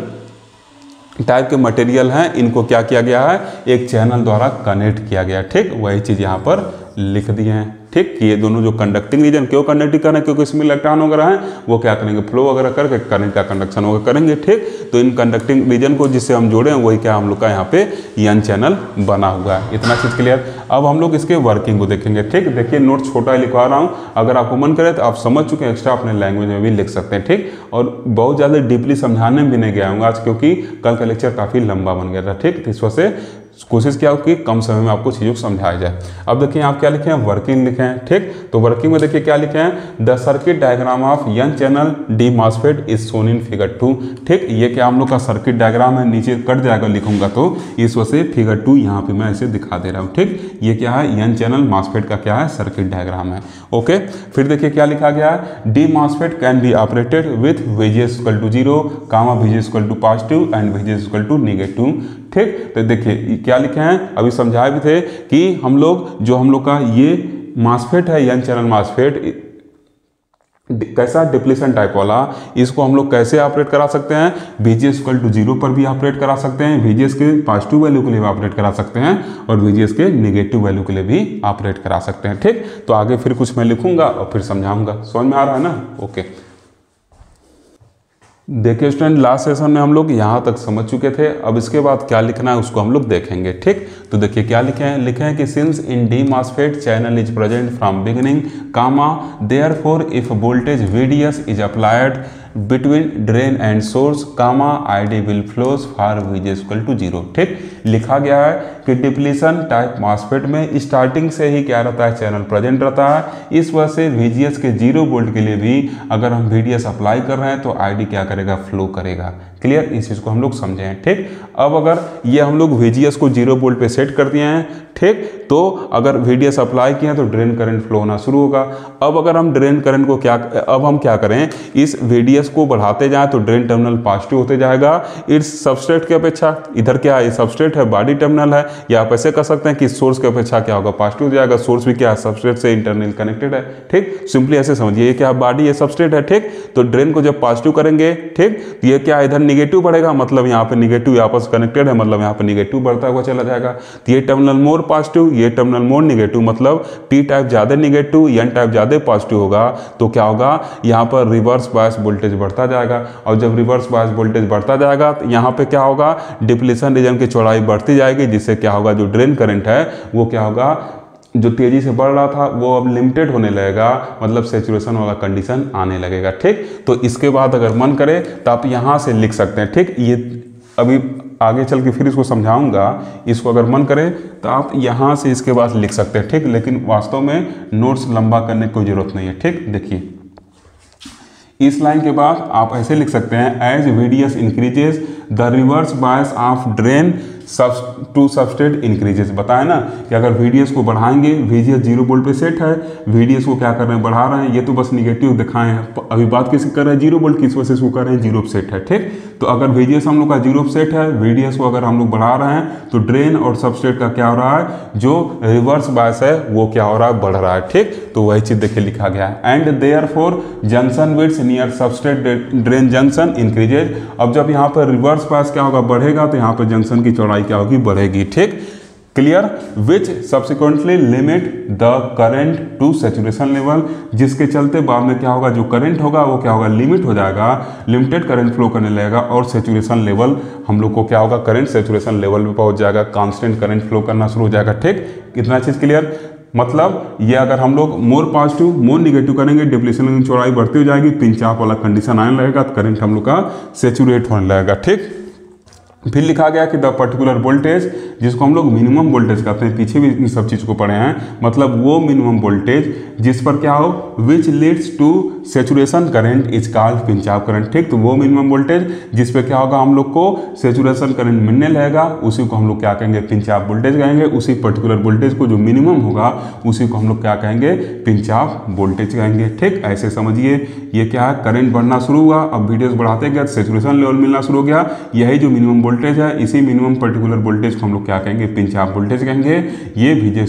टाइप के मटेरियल हैं इनको क्या किया गया है, एक चैनल द्वारा कनेक्ट किया गया, ठीक। वही चीज़ यहाँ पर लिख दिए हैं, ठीक। कि ये दोनों जो कंडक्टिंग रीजन क्यों कंडक्टिंग कर रहे हैं, क्योंकि इसमें इलेक्ट्रॉन वगैरह हैं, वो क्या करेंगे, फ्लो वगैरह करके करंट का कंडक्शन वगैरह करेंगे, ठीक। तो इन कंडक्टिंग रीजन को जिससे हम जोड़े हैं वही क्या हम लोग का यहाँ पे यन चैनल बना हुआ है, इतना चीज़ क्लियर। अब हम लोग इसके वर्किंग को देखेंगे, ठीक। देखिए नोट छोटा ही लिखवा रहा हूँ, अगर आपको मन करे तो आप समझ चुके हैं, एक्स्ट्रा अपने लैंग्वेज में भी लिख सकते हैं, ठीक। और बहुत ज़्यादा डीपली समझाने में भी नहीं गया हूँ आज, क्योंकि कल का लेक्चर काफ़ी लंबा बन गया था, ठीक। तो इस वजह से कोशिश किया कि कम समय में आपको चीज़ों को समझाया जाए। अब देखिए आप क्या लिखे हैं, वर्किंग लिखे हैं, ठीक। तो वर्किंग में देखिए क्या लिखे हैं, the circuit diagram of N channel D MOSFET is shown in figure 2, ठीक। ये क्या हम लोग का सर्किट डायग्राम है, नीचे कट जाएगा लिखूंगा तो इस वजह से फिगर 2 यहाँ पे मैं ऐसे दिखा दे रहा हूँ, ठीक। ये क्या है, यन चैनल मॉसफेट का क्या है, सर्किट डायग्राम है। ओके, फिर देखिए क्या लिखा गया है, D MOSFET can be operated with VGS equal to 0, VGS equal to positive and VGS equal to negative, ठीक। तो देखिए क्या लिखे हैं, अभी समझाए भी थे कि हम लोग का ये मॉसफेट है, यन चैनल मॉसफेट कैसा, डिप्लीशन टाइप वाला, इसको हम लोग कैसे ऑपरेट करा सकते हैं, VGS इक्वल टू 0 पर भी ऑपरेट करा सकते हैं, VGS के पॉजिटिव वैल्यू के लिए भी ऑपरेट करा सकते हैं और VGS के नेगेटिव वैल्यू के लिए भी ऑपरेट करा सकते हैं, ठीक। तो आगे फिर कुछ मैं लिखूंगा और फिर समझाऊंगा, समझ में आ रहा है ना। ओके, देखिए स्टूडेंट, लास्ट सेशन में हम लोग यहाँ तक समझ चुके थे, अब इसके बाद क्या लिखना है उसको हम लोग देखेंगे, ठीक। तो देखिए क्या लिखे हैं कि since in D MOSFET channel is present from beginning, therefore if voltage VDS is applied between drain and source, ID will flows for VGS equal to 0, ठीक। लिखा गया है कि डिप्लीशन टाइप मॉसफेट में स्टार्टिंग से ही क्या रहता है, चैनल प्रेजेंट रहता है, इस वजह से VGS के 0 वोल्ट के लिए भी अगर हम VDS अप्लाई कर रहे हैं तो ID क्या करेगा, फ्लो करेगा, क्लियर, इस चीज़ को हम लोग समझे हैं। ठीक, अब अगर ये हम लोग VGS को 0 वोल्ट पे सेट कर दिए हैं, ठीक, तो अगर VDS अप्लाई किए हैं तो ड्रेन करंट फ्लो होना शुरू होगा। अब अगर हम ड्रेन करंट को अब हम क्या करें, इस VDS को बढ़ाते जाएं तो ड्रेन टर्मिनल पॉजिटिव होते जाएगा इस सबस्ट्रेट की अपेक्षा। इधर क्या है, सबस्ट्रेट है, बॉडी टर्मिनल है, या आप ऐसे कर सकते हैं कि सोर्स की अपेक्षा क्या होगा, पॉजिटिव हो जाएगा। सोर्स भी क्या है, सबस्ट्रेट से इंटरनल कनेक्टेड है। ठीक, सिंपली ऐसे समझिए, ये क्या बॉडी है, सबस्ट्रेट है। ठीक, तो ड्रेन को जब पॉजिटिव करेंगे, ठीक, तो ये क्या इधर निगेटिव बढ़ेगा, मतलब यहाँ पे निगेटिव आपस कनेक्टेड है, मतलब यहाँ पे निगेटिव बढ़ता हुआ चला जाएगा। तो ये टर्मिनल मोर पॉजिटिव, ये टर्मिनल मोर निगेटिव, मतलब पी टाइप ज्यादा निगेटिव, एन टाइप ज्यादा पॉजिटिव होगा। तो क्या होगा, यहाँ पर रिवर्स बायस वोल्टेज बढ़ता जाएगा, और जब रिवर्स बायस वोल्टेज बढ़ता जाएगा तो यहाँ पे क्या होगा, डिप्लीशन रीजन की चौड़ाई बढ़ती जाएगी, जिससे क्या होगा, जो ड्रेन करंट है वो क्या होगा, जो तेजी से बढ़ रहा था वो अब लिमिटेड होने लगेगा, मतलब सैचुरेशन वाला कंडीशन आने लगेगा। ठीक, तो इसके बाद अगर मन करे तो आप यहाँ से लिख सकते हैं। ठीक, ये अभी आगे चल के फिर इसको समझाऊंगा, इसको अगर मन करे तो आप यहाँ से इसके बाद लिख सकते हैं। ठीक, लेकिन वास्तव में नोट्स लंबा करने की कोई जरूरत नहीं है। ठीक, देखिए इस लाइन के बाद आप ऐसे लिख सकते हैं, as VDS increases the reverse bias of drain to substrate increases. बताया ना कि अगर VDS को बढ़ाएंगे, VGS 0 वोल्ट पे सेट है, VDS को क्या कर रहे हैं, बढ़ा रहे हैं, ये तो बस निगेटिव दिखाए हैं। अभी बात किसी कर रहे हैं 0 वोल्ट की, इस वजह से इसको कर रहे हैं 0 पे सेट है। ठीक, तो अगर VGS हम लोग का 0 पे सेट है, VDS को अगर हम लोग बढ़ा रहे हैं तो ड्रेन और सबस्ट्रेट का क्या हो रहा है, जो रिवर्स बायस है वो क्या हो रहा है, बढ़ रहा है। ठीक, तो वही चीज देखिए लिखा गया है, and therefore junction width near substrate drain junction increases. अब जब यहाँ पर रिवर्स बायस क्या होगा, बढ़ेगा, तो यहाँ पर जंक्शन की चौड़ाई क्या होगी, बढ़ेगी। ठीक, clear, which subsequently limit the current to saturation level, जिसके चलते बाद में क्या होगा, जो करंट होगा वो क्या होगा, लिमिट हो जाएगा, लिमिटेड करंट फ्लो करने लगेगा, और सैचुरेशन लेवल हम लोग को क्या होगा, करंट सैचुरेशन लेवल पे पहुंच जाएगा, कांस्टेंट करंट फ्लो करना शुरू हो जाएगा। ठीक, इतना चीज क्लियर, मतलब ये अगर हम लोग मोर पॉजिटिव मोर निगेटिव करेंगे, डिप्लीशन की चौड़ाई बढ़ती हो जाएगी, पिंच ऑफ वाला कंडीशन आने लगेगा, तो करंट हम लोग का सैचुरेट होने लगेगा। ठीक, फिर लिखा गया कि द पर्टिकुलर वोल्टेज, जिसको हम लोग मिनिमम वोल्टेज कहते हैं, पीछे भी इन सब चीज़ को पढ़े हैं, मतलब वो मिनिमम वोल्टेज जिस पर क्या हो, which leads to saturation current is called pinch off current. ठीक, तो वो मिनिमम वोल्टेज जिस पे क्या होगा, हम लोग को सैचुरेशन करंट मिलने लगेगा, उसी को हम लोग क्या कहेंगे, पिंच ऑफ वोल्टेज कहेंगे। उसी पर्टिकुलर वोल्टेज को जो मिनिमम होगा उसी को हम लोग क्या कहेंगे, पिंच ऑफ वोल्टेज कहेंगे। ठीक, ऐसे समझिए, ये क्या है, करंट बढ़ना शुरू हुआ, अब VDS बढ़ाते गए, सैचुरेशन लेवल मिलना शुरू हो गया, यही जो मिनिमम वोल्टेज है, इसी मिनिमम पर्टिकुलर वोल्टेज को हम लोग क्या कहेंगे, पिंच ऑफ वोल्टेज कहेंगे। ये VG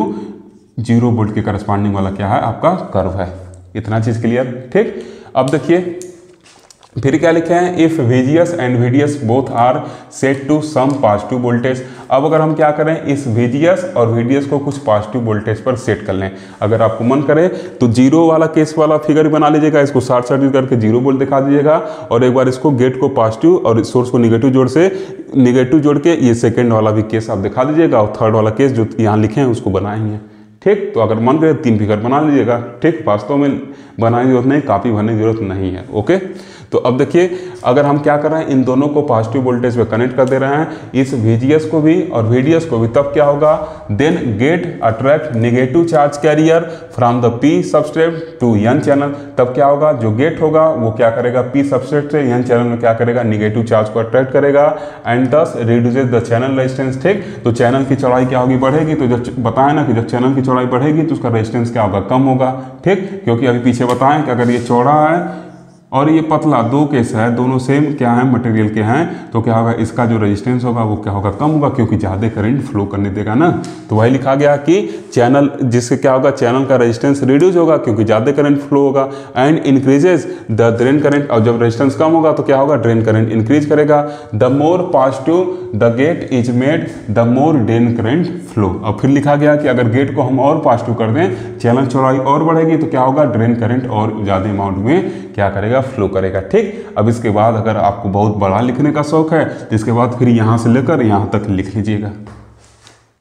= 0 वोल्ट के करस्पॉन्डिंग वाला क्या है, आपका कर्व है। इतना चीज क्लियर। ठीक, अब देखिए फिर क्या लिखे हैं, if VGS and VDS both are set to some positive voltage. अब अगर हम क्या करें, इस VGS और VDS को कुछ पॉजिटिव वोल्टेज पर सेट कर लें। अगर आपको मन करे तो 0 वाला केस वाला फिगर बना लीजिएगा, इसको शॉर्ट सर्किट करके 0 वोल्ट दिखा दीजिएगा, और एक बार इसको गेट को पॉजिटिव और सोर्स को निगेटिव जोड़ के ये सेकेंड वाला भी केस आप दिखा दीजिएगा, और थर्ड वाला केस जो यहाँ लिखे हैं उसको बनाएंगे। ठीक, तो अगर मन करे 3 फिगर बना लीजिएगा। ठीक, वास्तव में बनाने की जरूरत नहीं, कॉपी भरने की जरूरत नहीं है। ओके, तो अब देखिए अगर हम क्या कर रहे हैं, इन दोनों को पॉजिटिव वोल्टेज पे कनेक्ट कर दे रहे हैं, इस VGS को भी और VDS को भी, तब क्या होगा, then gate attract negative charge carrier from the P substrate to N channel. तब क्या होगा, जो गेट होगा वो क्या करेगा, P सबस्ट्रेट से N चैनल में क्या करेगा, निगेटिव चार्ज को अट्रैक्ट करेगा, and this reduces the channel resistance. ठीक, तो चैनल की चौड़ाई क्या होगी, बढ़ेगी। तो जब बताया ना कि जब चैनल की चौड़ाई बढ़ेगी तो उसका रेजिस्टेंस क्या होगा, कम होगा। ठीक, क्योंकि अभी पीछे बताएं कि अगर ये चौड़ा है और ये पतला, 2 केस है, दोनों सेम क्या है, मटेरियल के हैं, तो क्या होगा, इसका जो रेजिस्टेंस होगा वो क्या होगा, कम होगा, क्योंकि ज़्यादा करंट फ्लो करने देगा ना। तो वही लिखा गया कि चैनल, जिससे क्या होगा, चैनल का रेजिस्टेंस रिड्यूस होगा क्योंकि ज़्यादा करंट फ्लो होगा, and increases the drain current. और जब रेजिस्टेंस कम होगा तो क्या होगा, ड्रेन करंट इंक्रीज करेगा। The more positive the gate is made the more drain current flow. और फिर लिखा गया कि अगर गेट को हम और पॉजिटिव कर दें, चैनल चौड़ाई और बढ़ेगी, तो क्या होगा, ड्रेन करंट और ज़्यादा अमाउंट में क्या करेगा, फ्लो करेगा। ठीक, अब इसके बाद अगर आपको बहुत बड़ा लिखने का शौक है तो इसके बाद फिर यहाँ से लेकर यहाँ तक लिख लीजिएगा।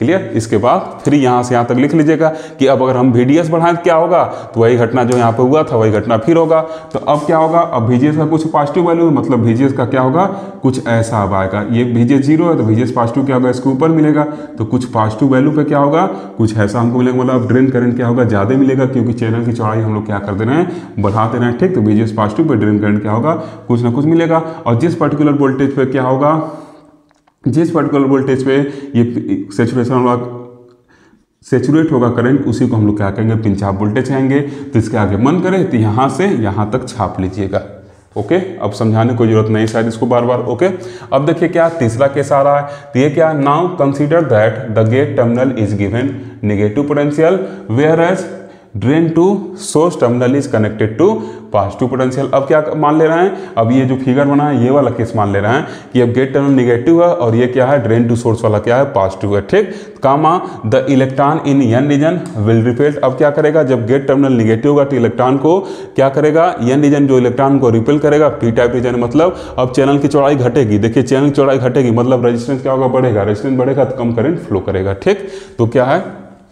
क्लियर। इसके बाद फिर यहाँ से यहाँ तक लिख लीजिएगा कि अब अगर हम VDS बढ़ाएं तो क्या होगा, तो वही घटना जो यहाँ पे हुआ था वही घटना फिर होगा। तो अब क्या होगा, अब VGS का कुछ पॉजिटिव वैल्यू है, मतलब VGS का क्या होगा, कुछ ऐसा अब आएगा। ये VGS 0 है तो VGS पॉजिटिव क्या होगा, इसके ऊपर मिलेगा, तो कुछ पॉजिटिव वैल्यू पे क्या होगा, कुछ ऐसा हमको मिलेगा। मतलब ड्रेन करंट क्या होगा, ज़्यादा मिलेगा, क्योंकि चैनल की चौड़ाई हम लोग क्या कर दे रहे हैं, बढ़ा दे रहे हैं। ठीक, तो VGS पॉजिटिव पे ड्रेन करंट क्या होगा, कुछ ना कुछ मिलेगा। और जिस पर्टिकुलर वोल्टेज पे क्या होगा, जिस पर्टिकुलर वोल्टेज पे ये सेचुरेट होगा करंट, उसी को हम लोग क्या कहेंगे, पिंच ऑफ वोल्टेज कहेंगे। तो इसके आगे मन करे तो यहाँ से यहाँ तक छाप लीजिएगा। ओके, अब समझाने की कोई जरूरत नहीं शायद इसको बार बार। ओके, अब देखिए क्या तीसरा केस आ रहा है, तो ये क्या, now consider that the gate terminal is given negative potential whereas drain to source terminal is connected to positive potential. अब क्या मान ले रहे हैं, अब ये जो फिगर बना है ये वाला केस मान ले रहे हैं कि अब गेट टर्मिनल नेगेटिव है और ये क्या है, ड्रेन टू सोर्स वाला क्या है, पॉजिटिव है। ठीक, comma the electron in N region will repel. अब क्या करेगा, जब गेट टर्मिनल नेगेटिव होगा तो इलेक्ट्रॉन को क्या करेगा, एन रीजन जो इलेक्ट्रॉन को रिपेल करेगा, पी टाइप रीजन। मतलब अब चैनल की चौड़ाई घटेगी, देखिए चैनल की चौड़ाई घटेगी मतलब रेजिस्टेंस क्या होगा, बढ़ेगा, रेजिस्टेंस बढ़ेगा तो कम करंट फ्लो करेगा। ठीक, तो क्या है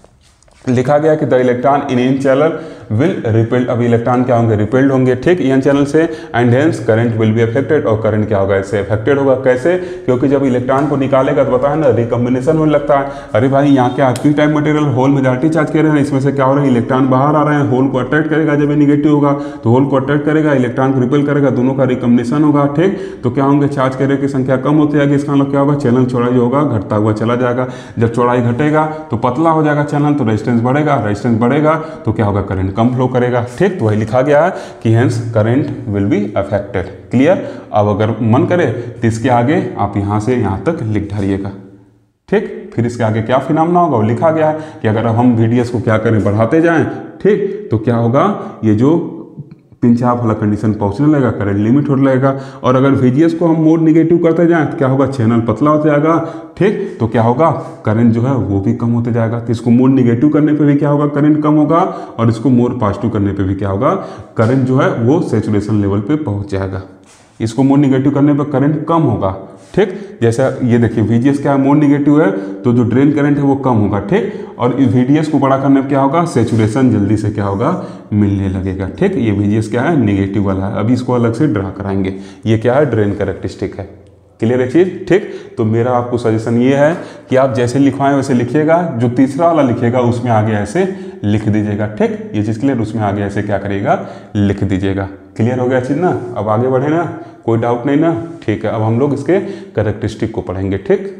लिखा गया कि the electron in N channel will repelled. अब इलेक्ट्रॉन क्या होंगे, रिपेल्ड होंगे। ठीक, एन चैनल से, and hence current will be affected. और करंट क्या होगा, इससे अफेक्टेड होगा। कैसे, क्योंकि जब इलेक्ट्रॉन को निकालेगा तो बताया ना रिकॉम्बिनेशन होने लगता है। अरे भाई यहाँ क्या P type material hole majority charge कर रहे हैं, इसमें से क्या हो रहा है, इलेक्ट्रॉन बाहर आ रहे हैं, होल को अट्रैक्ट करेगा। जब ये निगेटिव होगा तो होल को अट्रैक्ट करेगा, इलेक्ट्रॉन को रिपेल करेगा, दोनों का रिकॉम्बिनेशन होगा। ठीक, तो क्या होंगे, चार्ज कैरियर की संख्या कम होती जाएगी। इसका मतलब क्या होगा, चैनल चौड़ाई जो होगा घटता हुआ चला जाएगा। जब चौड़ाई घटेगा तो पतला हो जाएगा चैनल, तो रेजिस्टेंस बढ़ेगा, रेजिस्टेंस बढ़ेगा तो क्या होगा, करंट कम फ्लो करेगा। ठीक, तो वही लिखा गया है कि hence current will be affected. Clear. अब अगर मन करे तो इसके आगे आप यहाँ से यहाँ तक लिख डालिएगा। ठीक, फिर इसके आगे क्या फिनोमेना होगा वो लिखा गया है कि अगर हम VDS को क्या करें, बढ़ाते जाएं, ठीक, तो क्या होगा, ये जो पिंच ऑफ वाला कंडीशन पहुंचने लगेगा, करंट लिमिट होने लगेगा। और अगर VGS को हम मोड निगेटिव करते जाएं तो क्या होगा, चैनल पतला होता जाएगा। ठीक, तो क्या होगा, करंट जो है वो भी कम होते जाएगा। तो इसको मोड निगेटिव करने पे भी क्या होगा, करंट कम होगा, और इसको मोड पॉजिटिव करने पे भी क्या होगा, करंट जो है वो सैचुरेशन लेवल पे पहुंच जाएगा। इसको मोड निगेटिव करने पर करंट कम होगा। ठीक, जैसा ये देखिए VGS क्या है, मोड निगेटिव है तो जो ड्रेन करंट है वो कम होगा। ठीक, और VDS को बड़ा करने पर क्या होगा, सैचुरेशन जल्दी से क्या होगा, मिलने लगेगा। ठीक, ये VGS क्या है, नेगेटिव वाला है। अभी इसको अलग से ड्रा कराएंगे। ये क्या है, ड्रेन कैरेक्टरिस्टिक है। क्लियर है चीज़। ठीक, तो मेरा आपको सजेशन ये है कि आप जैसे लिखवाएं वैसे लिखिएगा, जो तीसरा वाला लिखिएगा उसमें आगे ऐसे लिख दीजिएगा। ठीक, ये चीज़ क्लियर, उसमें आगे ऐसे क्या करिएगा, लिख दीजिएगा। क्लियर हो गया चीज़ ना। अब आगे बढ़े ना, कोई डाउट नहीं ना। ठीक है, अब हम लोग इसके कैरेक्टरिस्टिक को पढ़ेंगे। ठीक,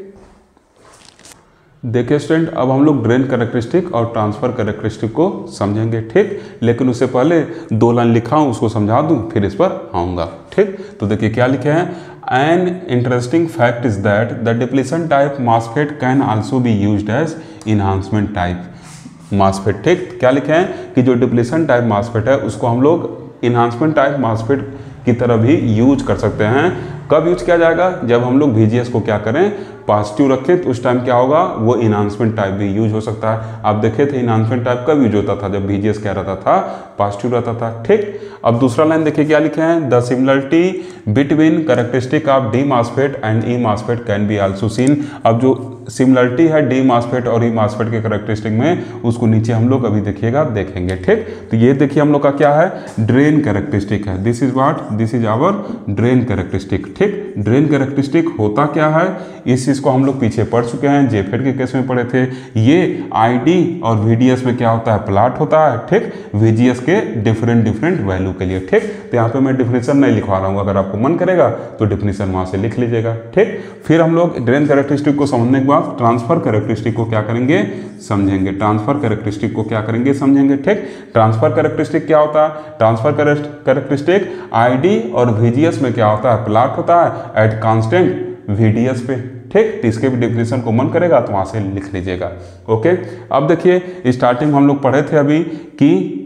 देखिए स्टूडेंट, अब हम लोग ड्रेन कैरेक्टरिस्टिक और ट्रांसफर कैरेक्टरिस्टिक को समझेंगे। ठीक, लेकिन उससे पहले 2 लाइन लिखा हूँ उसको समझा दूँ, फिर इस पर आऊँगा। ठीक, तो देखिए क्या लिखे हैं, an interesting fact is that the depletion type MOSFET can also be used as enhancement type MOSFET. ठीक, क्या लिखे हैं कि जो डिप्लीशन टाइप मॉसफेट है उसको हम लोग इन्हांसमेंट टाइप मॉसफेट की तरह भी यूज कर सकते हैं। कब यूज किया जाएगा, जब हम लोग VGS को क्या करें, पॉजिटिव रखें, तो उस टाइम क्या होगा, वो इन्हांसमेंट टाइप भी यूज हो सकता है। आप देखे थे इन्हांसमेंट टाइप कब यूज होता था, जब VGS क्या रहता था, पॉजिटिव रहता था। ठीक, अब दूसरा लाइन देखिए क्या लिखे हैं, the similarity between characteristic of D MOSFET and E MOSFET can be also seen. अब जो सिमिलरिटी है डी मॉसफेट और ई मॉसफेट के कैरेक्टरिस्टिक में, उसको नीचे हम लोग अभी देखिएगा देखेंगे। ठीक, तो ये देखिए हम लोग का क्या है, ड्रेन कैरेक्टरिस्टिक है। This is what, this is our drain characteristic. ठीक, ड्रेन कैरेक्टरिस्टिक होता क्या है, इस चीज़ को हम लोग पीछे पढ़ चुके हैं, जेफेड के केस में पढ़े थे। ये ID और VDS में क्या होता है, प्लॉट होता है। ठीक, VGS के डिफरेंट वैल्यू के लिए। ठीक, तो यहाँ पे मैं डिफिनेशन नहीं लिखवा रहा हूँ, अगर आपको मन करेगा तो डिफिनेशन वहाँ से लिख लीजिएगा। ठीक, फिर हम लोग ड्रेन कैरेक्टरिस्टिक को समझने के बाद ट्रांसफर कैरेक्टरिस्टिक को क्या करेंगे, समझेंगे। ट्रांसफर कैरेक्टरिस्टिक को क्या करेंगे, समझेंगे। ठीक, ट्रांसफर कैरेक्टरिस्टिक क्या होता है, ट्रांसफर कैरेक्टरिस्टिक ID और VGS में क्या होता है, प्लॉट होता है एट कांस्टेंट VDS पे। ठीक, तो इसके भी डेफिनेशन को मन करेगा तो वहाँ से लिख लीजिएगा। ओके, अब देखिए स्टार्टिंग में हम लोग पढ़े थे अभी कि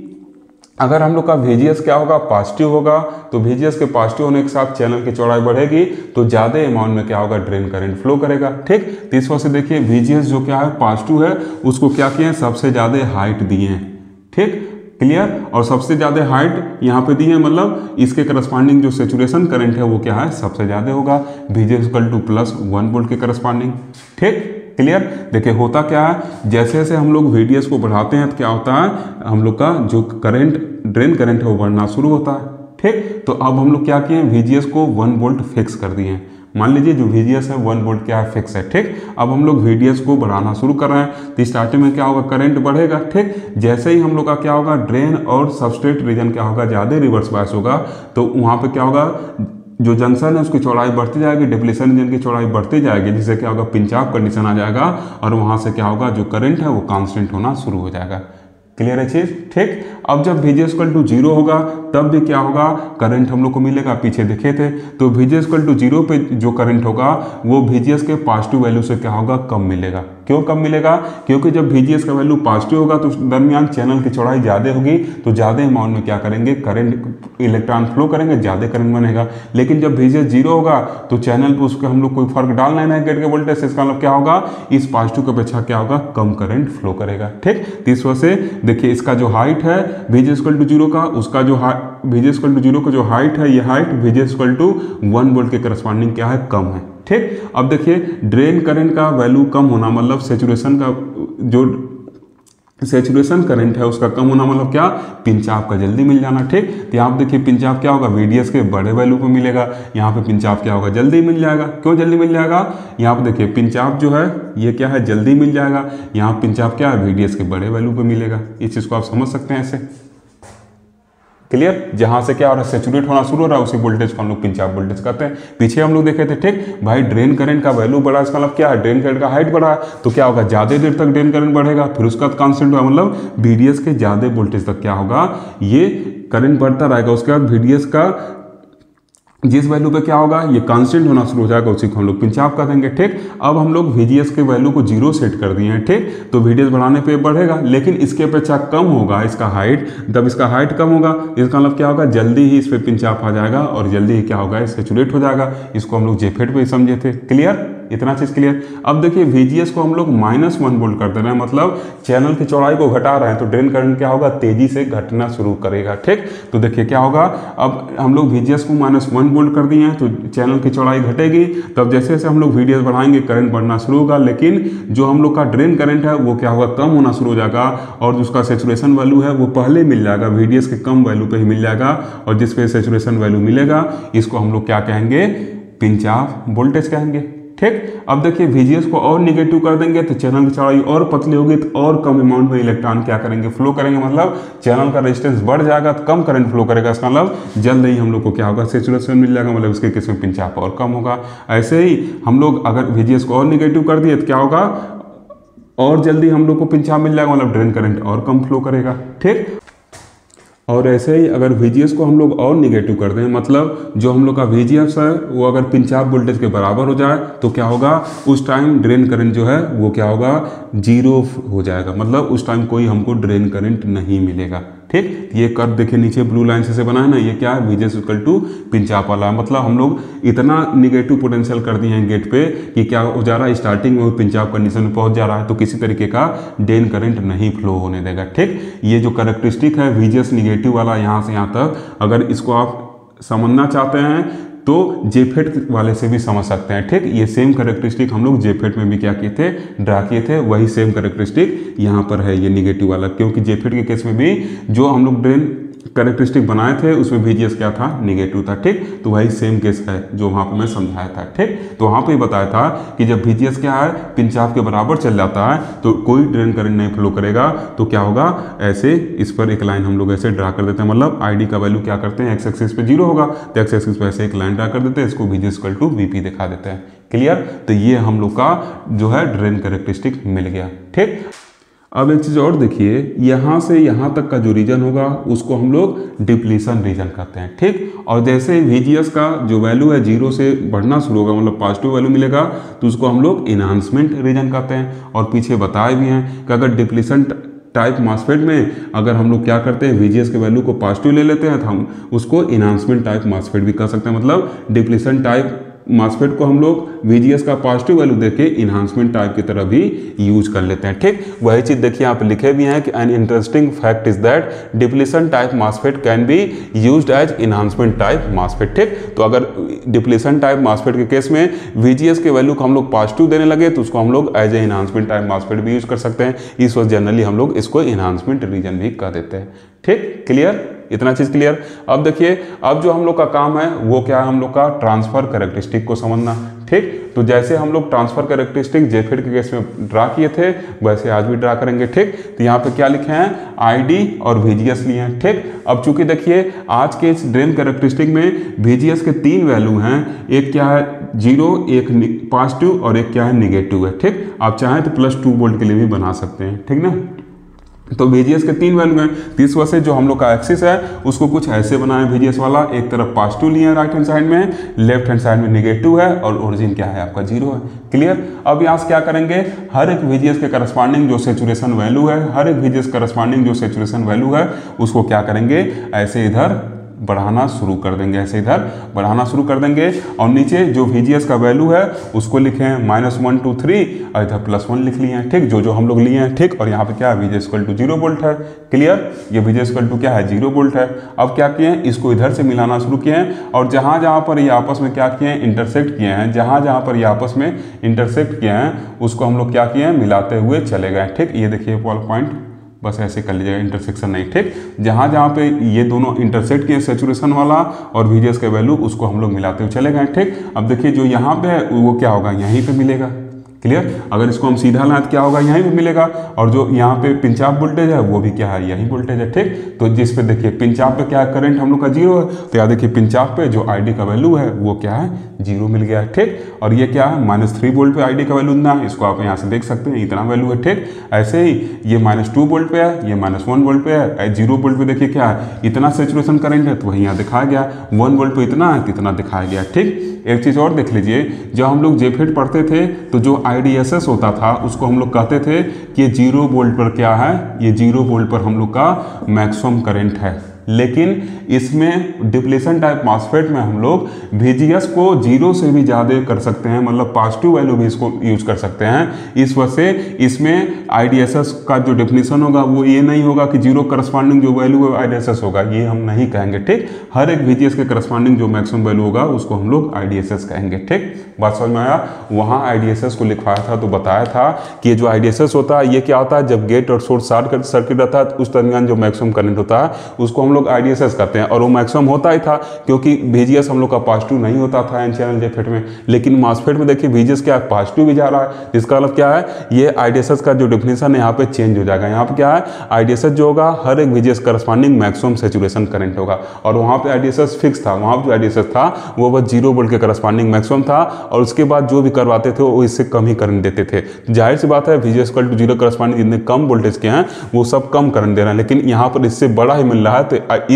अगर हम लोग का VGS क्या होगा, पॉजिटिव होगा, तो VGS के पॉजिटिव होने के साथ चैनल की चौड़ाई बढ़ेगी तो ज़्यादा अमाउंट में क्या होगा, ड्रेन करंट फ्लो करेगा। ठीक, तो इस वजह से देखिए VGS जो क्या है, पॉजिटिव है, उसको क्या किए हैं, सबसे ज़्यादा हाइट दिए हैं। ठीक, क्लियर, और सबसे ज़्यादा हाइट यहाँ पे दी है, मतलब इसके करस्पॉन्डिंग जो सेचुरेशन करंट है वो क्या है, सबसे ज़्यादा होगा, VGS = +1 वोल्ट के करस्पॉन्डिंग। ठीक, क्लियर। देखिए होता क्या है, जैसे जैसे हम लोग VDS को बढ़ाते हैं तो क्या होता है, हम लोग का जो करंट ड्रेन करंट है वो बढ़ना शुरू होता है। ठीक, तो अब हम लोग क्या किए, VGS को 1 वोल्ट फिक्स कर दिए हैं। मान लीजिए जो VGS है 1 वोल्ट क्या है, फिक्स है। ठीक, अब हम लोग VDS को बढ़ाना शुरू कर रहे हैं तो स्टार्टिंग में क्या होगा, करंट बढ़ेगा। ठीक, जैसे ही हम लोग का क्या होगा, ड्रेन और सबस्ट्रेट रीजन क्या होगा, ज़्यादा रिवर्स बायस होगा, तो वहाँ पे क्या होगा, जो जंक्शन है उसकी चौड़ाई बढ़ती जाएगी, डिप्लीशन रीजन की चौड़ाई बढ़ती जाएगी, जिससे क्या होगा, पिंच ऑफ कंडीशन आ जाएगा और वहाँ से क्या होगा, जो करंट है वो कांस्टेंट होना शुरू हो जाएगा। क्लियर है चीज। ठीक, अब जब VGS इक्वल टू 0 होगा तब भी क्या होगा, करंट हम लोग को मिलेगा, पीछे देखे थे। तो VGS इक्वल टू 0 पे जो करंट होगा वो VGS के पॉजिटिव वैल्यू से क्या होगा, कम मिलेगा। क्यों कम मिलेगा, क्योंकि जब VGS का वैल्यू पॉजिटिव होगा तो उस दरमियान चैनल की चौड़ाई ज़्यादा होगी, तो ज़्यादा अमाउंट में क्या करेंगे, करंट इलेक्ट्रॉन फ्लो करेंगे, ज़्यादा करंट बनेगा। लेकिन जब VGS 0 होगा तो चैनल पर उसका हम लोग कोई फर्क डाल नहीं है गेट के वोल्टेज से, इसका मतलब क्या होगा, इस पॉजिटिव की अपेक्षा क्या होगा, कम करंट फ्लो करेगा। ठीक, तो इस वजह से देखिए इसका जो हाइट है VGS इक्वल टू 0 का, उसका जो VGS इक्वल टू 0 का जो हाइट है, ये height VGS equal to 1 volt के करस्पॉन्डिंग क्या है, कम है। ठीक, अब देखिए ड्रेन करंट का वैल्यू कम होना मतलब सेचुरेशन का जो सेचुरेशन करंट है उसका कम होना मतलब क्या, पिंच ऑफ का जल्दी मिल जाना। ठीक, तो यहाँ पे देखिए पिंच ऑफ क्या होगा, VDS के बड़े वैल्यू पे मिलेगा, यहाँ पे पिंच ऑफ क्या होगा, जल्दी मिल जाएगा। क्यों जल्दी मिल जाएगा, यहाँ पे देखिए पिंच ऑफ जो है ये क्या है, जल्दी मिल जाएगा। यहाँ पिंच ऑफ क्या है, VDS के बड़े वैल्यू पे मिलेगा। इस चीज़ को आप समझ सकते हैं ऐसे। क्लियर, जहां से क्या हो रहा है, सेचुरेट होना शुरू हो रहा है, उसी वोल्टेज को हम लोग पिंच ऑफ वोल्टेज कहते हैं। पीछे हम लोग देखे थे। ठीक भाई, ड्रेन करंट का वैल्यू बढ़ा, इसका मतलब क्या है, ड्रेन करंट का हाइट बढ़ा तो क्या होगा, ज़्यादा देर तक ड्रेन करंट बढ़ेगा, फिर उसका कांस्टेंट होगा, मतलब VDS के ज़्यादा वोल्टेज तक क्या होगा, ये करंट बढ़ता रहेगा। उसके बाद VDS का जिस वैल्यू पे क्या होगा, ये कांस्टेंट होना शुरू हो जाएगा, उसी को हम लोग पिंच ऑफ कर देंगे। ठीक, अब हम लोग VGS के वैल्यू को 0 सेट कर दिए हैं। ठीक, तो VDS बढ़ाने पे बढ़ेगा, लेकिन इसके अपेक्षा कम होगा इसका हाइट। जब इसका हाइट कम होगा इसका मतलब क्या होगा, जल्दी ही इस पर पिंच ऑफ आ जाएगा और जल्दी ही क्या होगा, सेचुरेट हो जाएगा। इसको हम लोग JFET पे समझे थे। क्लियर, इतना चीज क्लियर। अब देखिए VGS को हम लोग -1 वोल्ट कर दे रहे हैं, मतलब चैनल की चौड़ाई को घटा रहे हैं, तो ड्रेन करंट क्या होगा, तेजी से घटना शुरू करेगा। ठीक, तो देखिए क्या होगा, अब हम लोग VGS को -1 वोल्ट कर दिए हैं तो चैनल की चौड़ाई घटेगी। तब जैसे जैसे हम लोग VDS बढ़ाएंगे करंट बढ़ना शुरू होगा, लेकिन जो हम लोग का ड्रेन करंट है वो क्या होगा, कम होना शुरू हो जाएगा और जिसका सेचुरेशन वैल्यू है वो पहले मिल जाएगा, VDS के कम वैल्यू पे ही मिल जाएगा। और जिस पे सेचुरेशन वैल्यू मिलेगा इसको हम लोग क्या कहेंगे, पिंच ऑफ वोल्टेज कहेंगे। ठीक, अब देखिए VGS को और निगेटिव कर देंगे तो चैनल की चौड़ाई और पतली होगी, तो और कम अमाउंट में इलेक्ट्रॉन क्या करेंगे, फ्लो करेंगे, मतलब चैनल का रेजिस्टेंस बढ़ जाएगा तो कम करंट फ्लो करेगा। इसका मतलब जल्द ही हम लोग को क्या होगा, सेचुरेशन मिल जाएगा, मतलब इसके केस में पिंच ऑफ और कम होगा। ऐसे ही हम लोग अगर VGS को और निगेटिव कर दिए तो क्या होगा, और जल्दी हम लोग को पिंच ऑफ मिल जाएगा, मतलब ड्रेन करंट और कम फ्लो करेगा। ठीक, और ऐसे ही अगर VGS को हम लोग और निगेटिव कर दें, मतलब जो हम लोग का VGS है वो अगर पिंच ऑफ वोल्टेज के बराबर हो जाए तो क्या होगा, उस टाइम ड्रेन करंट जो है वो क्या होगा, 0 हो जाएगा, मतलब उस टाइम कोई हमको ड्रेन करंट नहीं मिलेगा। ठीक, ये कर्व देखिए नीचे ब्लू लाइन से बना है ना, ये क्या है, VGS equal to pinch off वाला, मतलब हम लोग इतना निगेटिव पोटेंशियल कर दिए हैं गेट पे कि क्या हो जा रहा है, स्टार्टिंग में वो पिंच ऑफ कंडीशन में पहुंच जा रहा है, तो किसी तरीके का ड्रेन करंट नहीं फ्लो होने देगा। ठीक, ये जो कैरेक्टरिस्टिक है VGS निगेटिव वाला यहाँ से यहाँ तक, अगर इसको आप समझना चाहते हैं तो JFET वाले से भी समझ सकते हैं। ठीक, ये सेम कैरेक्टरिस्टिक हम लोग JFET में भी क्या किए थे, ड्रा किए थे, वही सेम कैरेक्टरिस्टिक यहाँ पर है, ये निगेटिव वाला, क्योंकि JFET के केस में भी जो हम लोग ड्रेन कैरेक्टरिस्टिक बनाए थे उसमें VGS क्या था, निगेटिव था। ठीक, तो वही सेम केस है जो वहाँ पे मैं समझाया था। ठीक, तो वहाँ पे ही बताया था कि जब VGS क्या है, पिंच ऑफ के बराबर चल जाता है तो कोई ड्रेन करंट नहीं फ्लो करेगा, तो क्या होगा, ऐसे इस पर एक लाइन हम लोग ऐसे ड्रा कर देते हैं, मतलब ID का वैल्यू क्या करते हैं, X एक्सिस पे 0 होगा तो X एक्सिस पे ऐसे एक लाइन ड्रा कर देते हैं, इसको VGS इक्वल टू VP दिखा देते हैं। क्लियर, तो ये हम लोग का जो है ड्रेन कैरेक्टरिस्टिक मिल गया। ठीक, अब एक चीज़ और देखिए, यहाँ से यहाँ तक का जो रीजन होगा उसको हम लोग डिप्लीशन रीजन कहते हैं। ठीक, और जैसे VGS का जो वैल्यू है 0 से बढ़ना शुरू होगा, मतलब पॉजिटिव वैल्यू मिलेगा, तो उसको हम लोग इनहांसमेंट रीजन कहते हैं। और पीछे बताए भी हैं कि अगर डिप्लीशन टाइप मॉसफेट में अगर हम लोग क्या करते हैं, VGS के वैल्यू को पॉजिटिव ले लेते हैं तो हम उसको इनहांसमेंट टाइप मॉसफेट भी कह सकते हैं, मतलब डिप्लीशन टाइप मासफेट को हम लोग VGS का पॉजिटिव वैल्यू देके इन्हांसमेंट टाइप की तरह भी यूज कर लेते हैं। ठीक, वही चीज देखिए यहाँ पे लिखे भी हैं कि an interesting fact is that depletion type MOSFET can be used as enhancement type MOSFET. ठीक, तो अगर डिप्लीशन टाइप मासफेट के केस में VGS के वैल्यू को हम लोग पॉजिटिव देने लगे तो उसको हम लोग as a enhancement type MOSFET भी यूज कर सकते हैं। इस वक्त जनरली हम लोग इसको इन्हांसमेंट रीजन भी कह देते हैं। ठीक, क्लियर, इतना चीज क्लियर। अब देखिए, अब जो हम लोग का काम है वो क्या है, हम लोग का ट्रांसफर कैरेक्टरिस्टिक को समझना। ठीक, तो जैसे हम लोग ट्रांसफर कैरेक्टरिस्टिक जेफेड के केस में ड्रा किए थे वैसे आज भी ड्रा करेंगे। ठीक, तो यहाँ पे क्या लिखे हैं, ID और VGS लिए हैं। ठीक, अब चूंकि देखिए आज के इस ड्रेन कैरेक्टरिस्टिक में VGS के 3 वैल्यू हैं, एक क्या है 0, एक पॉजिटिव और एक क्या है निगेटिव है। ठीक, आप चाहें तो +2 वोल्ट के लिए भी बना सकते हैं। ठीक ना, तो VGS के 3 वैल्यू हैं। तो इस वजह से जो हम लोग का एक्सिस है उसको कुछ ऐसे बनाए VGS वाला, एक तरफ पॉजिटिव लिए राइट हैंड साइड में, लेफ्ट हैंड साइड में निगेटिव है और ओरिजिन क्या है आपका 0 है। क्लियर। अब यहाँ से क्या करेंगे, हर एक VGS के करस्पॉन्डिंग जो सेचुरेशन वैल्यू है, हर एक VGS करस्पॉन्डिंग जो सेचुरेशन वैल्यू है उसको क्या करेंगे, ऐसे इधर बढ़ाना शुरू कर देंगे, ऐसे इधर बढ़ाना शुरू कर देंगे और नीचे जो VGS का वैल्यू है उसको लिखे हैं -1 2 3 और इधर +1 लिख लिए हैं। ठीक, जो हम लोग लिए हैं। ठीक, और यहाँ पे क्या है VGS = 0 वोल्ट है। क्लियर, ये VGS = क्या है 0 वोल्ट है। अब क्या किए हैं, इसको इधर से मिलाना शुरू किए हैं और जहाँ जहाँ पर ये आपस में क्या किए हैं, इंटरसेक्ट किए हैं, जहाँ जहाँ पर ये आपस में इंटरसेक्ट किए हैं उसको हम लोग क्या किए हैं, मिलाते हुए चले गए। ठीक, ये देखिए पॉइंट बस ऐसे कर लीजिएगा, इंटरसेक्शन नहीं। ठीक, जहाँ जहाँ पे ये दोनों इंटरसेक्ट किए सेचुरेशन वाला और VGS के वैल्यू उसको हम लोग मिलाते हुए चले गए। ठीक, अब देखिए जो यहाँ पे है वो क्या होगा, यहीं पे मिलेगा। क्लियर, अगर इसको हम सीधा लाएं तो क्या होगा, यहीं पे मिलेगा और जो यहाँ पे पिंच ऑफ वोल्टेज है वो भी क्या है, यही वोल्टेज है। ठीक, तो जिस पे देखिए पिंच ऑफ पे क्या है, करंट हम लोग का 0 है, तो यहाँ देखिए पिंच ऑफ पे जो ID का वैल्यू है वो क्या है 0 मिल गया है। ठीक, और ये क्या है -3 वोल्ट पे ID का वैल्यू इतना है, इसको आप यहाँ से देख सकते हैं इतना वैल्यू है। ठीक, ऐसे ही ये -2 वोल्ट पे है, ये -1 वोल्ट पे है, 0 वोल्ट पे देखिए क्या है, इतना सेचुरेशन करंट है तो वही यहाँ दिखाया गया, 1 वोल्ट पे इतना है तो इतना दिखाया गया। ठीक, एक चीज़ और देख लीजिए, जब हम लोग जेफेड पढ़ते थे तो जो IDSS होता था उसको हम लोग कहते थे कि ये 0 वोल्ट पर क्या है, ये 0 वोल्ट पर हम लोग का मैक्सिमम करंट है। लेकिन इसमें डिप्लीशन टाइप मॉसफेट में हम लोग VGS को 0 से भी ज़्यादा कर सकते हैं, मतलब पॉजिटिव वैल्यू भी इसको यूज कर सकते हैं। इस वजह से इसमें IDSS का जो डेफिनेशन होगा वो ये नहीं होगा कि 0 करस्पॉन्डिंग जो वैल्यू है IDSS होगा, ये हम नहीं कहेंगे। ठीक, हर एक VGS के करस्पॉन्डिंग जो मैक्सिमम वैल्यू होगा उसको हम लोग IDSS कहेंगे। ठीक, बात समझ में आया। वहाँ IDSS को लिखवाया था तो बताया था कि ये जो IDSS होता है ये क्या होता है, जब गेट और सोर्स शॉर्ट सर्किट रहता है तो उस दरमियान जो मैक्सिमम करंट होता है उसको हम लोग IDSS करते हैं और वो मैक्सिमम होता ही था क्योंकि VGS हम लोग का पॉजिटिव नहीं होता था एन चैनल जेफेट में। लेकिन मॉसफेट में देखिए VGS क्या है, पॉजिटिव भी जा रहा है, इसका मतलब क्या है, ये IDSS का जो डेफिनेशन है यहाँ पे चेंज हो जाएगा। यहाँ पे क्या है, IDSS जो होगा हर एक VGS corresponding maximum saturation current होगा और वहाँ पे IDSS फिक्स था, वहाँ पे जो IDSS था वो बस 0 वोल्ट के करस्पॉन्डिंग मैक्सिमम था और उसके बाद जो भी करवाते थे वो इससे कम ही करंट देते थे। जाहिर सी बात है VGS = 0 करस्पॉन्डिंग जितने कम वोल्टेज के हैं वो सब कम करंट दे रहे हैं, लेकिन यहाँ पर इससे बड़ा ही मिल रहा है तो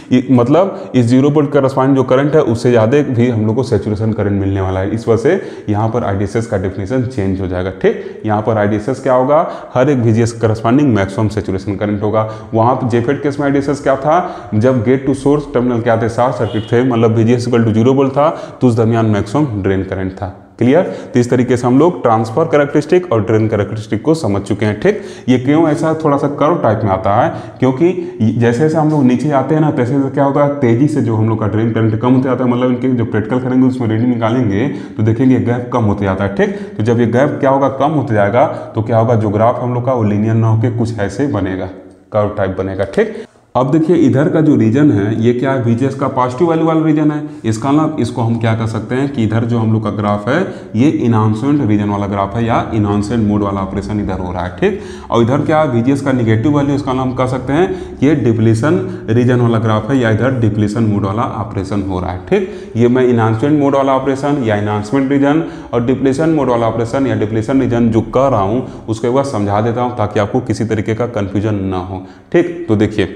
मतलब इस 0 वोल्ट करस्पॉन्डिंग जो करंट है उससे ज़्यादा भी हम लोग को सेचुरेशन करंट मिलने वाला है। इस वजह से यहाँ पर IDSS का डेफिनेशन चेंज हो जाएगा। ठीक, यहाँ पर IDSS क्या होगा, हर एक VGS corresponding maximum saturation current होगा। वहाँ पर जेफेड केस में IDSS क्या था, जब गेट टू सोर्स टर्मिनल क्या थे, शॉर्ट सर्किट थे, मतलब VGS = 0 वोल्ट था तो उस दरमियान मैक्सिमम ड्रेन करंट था। क्लियर, तो इस तरीके से हम लोग ट्रांसफर कैरेक्टरिस्टिक और ड्रेन कैरेक्टरिस्टिक को समझ चुके हैं। ठीक, ये क्यों ऐसा थोड़ा सा कर्व टाइप में आता है, क्योंकि जैसे जैसे हम लोग नीचे आते हैं ना तैसे तैसे क्या होता है, तेजी से जो हम लोग का ड्रेन करंट कम होते जाता है, मतलब इनके जो प्रैक्टिकल करेंगे उसमें रीडिंग निकालेंगे तो देखेंगे गैप कम होते जाता है। ठीक, तो जब ये गैप क्या होगा, कम होते जाएगा तो क्या होगा, जो ग्राफ हम लोग का वो लीनियर ना होकर कुछ ऐसे बनेगा, कर्व टाइप बनेगा। ठीक, अब देखिए इधर का जो रीजन है ये क्या है, VGS का पॉजिटिव वैल्यू वाला रीजन है। इसका मतलब इसको हम क्या कर सकते हैं कि इधर जो हम लोग का ग्राफ है ये इनहांसमेंट रीजन वाला ग्राफ है या इनहांसमेंट मोड वाला ऑपरेशन इधर हो रहा है। ठीक, और इधर क्या है VGS का निगेटिव वैल्यू, इसका नाम कह सकते हैं ये डिप्लीशन रीजन वाला ग्राफ है या इधर डिप्लीशन मोड वाला ऑपरेशन हो रहा है। ठीक, ये मैं इनहांसमेंट मोड वाला ऑपरेशन या इनहांसमेंट रीजन और डिप्लीशन मोड वाला ऑपरेशन या डिप्लीशन रीजन जो कर रहा हूँ उसके बाद समझा देता हूँ ताकि आपको किसी तरीके का कन्फ्यूजन ना हो। ठीक, तो देखिए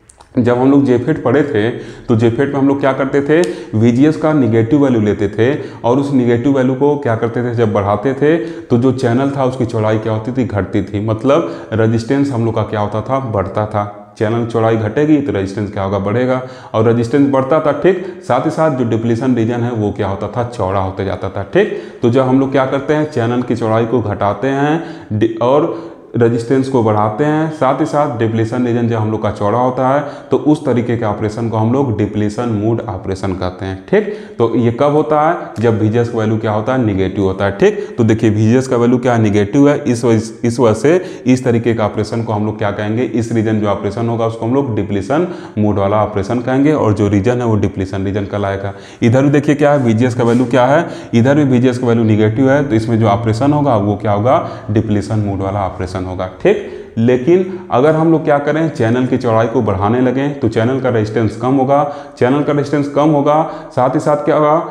जब हम लोग जेफेट पढ़े थे तो जेफेट में हम लोग क्या करते थे, VGS का निगेटिव वैल्यू लेते थे और उस निगेटिव वैल्यू को क्या करते थे, जब बढ़ाते थे तो जो चैनल था उसकी चौड़ाई क्या होती थी, घटती थी, मतलब रेजिस्टेंस हम लोग का क्या होता था, बढ़ता था। चैनल चौड़ाई घटेगी तो रेजिस्टेंस क्या होगा, बढ़ेगा, और रेजिस्टेंस बढ़ता था, ठीक। साथ ही साथ जो डिप्लीशन रीजन है वो क्या होता था, चौड़ा होते जाता था, ठीक। तो जब हम लोग क्या करते हैं, चैनल की चौड़ाई को घटाते हैं और रेजिस्टेंस को बढ़ाते हैं, साथ ही साथ डिप्लीशन रीजन जब हम लोग का चौड़ा होता है तो उस तरीके के ऑपरेशन को हम लोग डिप्लीशन मोड ऑपरेशन कहते हैं, ठीक। तो ये कब होता है, जब VGS का वैल्यू क्या होता है, निगेटिव होता है, ठीक। तो देखिए VGS का वैल्यू क्या है, निगेटिव है, इस वजह से इस तरीके का ऑपरेशन को हम लोग क्या कहेंगे, इस रीजन जो ऑपरेशन होगा उसको हम लोग डिप्लीशन मोड वाला ऑपरेशन कहेंगे, और जो रीजन है वो डिप्लीशन रीजन कहलाएगा। इधर भी देखिए क्या है, VGS का वैल्यू क्या है, इधर भी VGS का वैल्यू निगेटिव है, तो इसमें जो ऑपरेशन होगा वो क्या होगा, डिप्लीशन मोड वाला ऑपरेशन होगा, ठीक। लेकिन अगर हम लोग क्या करें, चैनल की चौड़ाई को बढ़ाने लगें तो चैनल का रेजिस्टेंस कम होगा, चैनल का रेजिस्टेंस कम होगा, साथ ही साथ क्या होगा,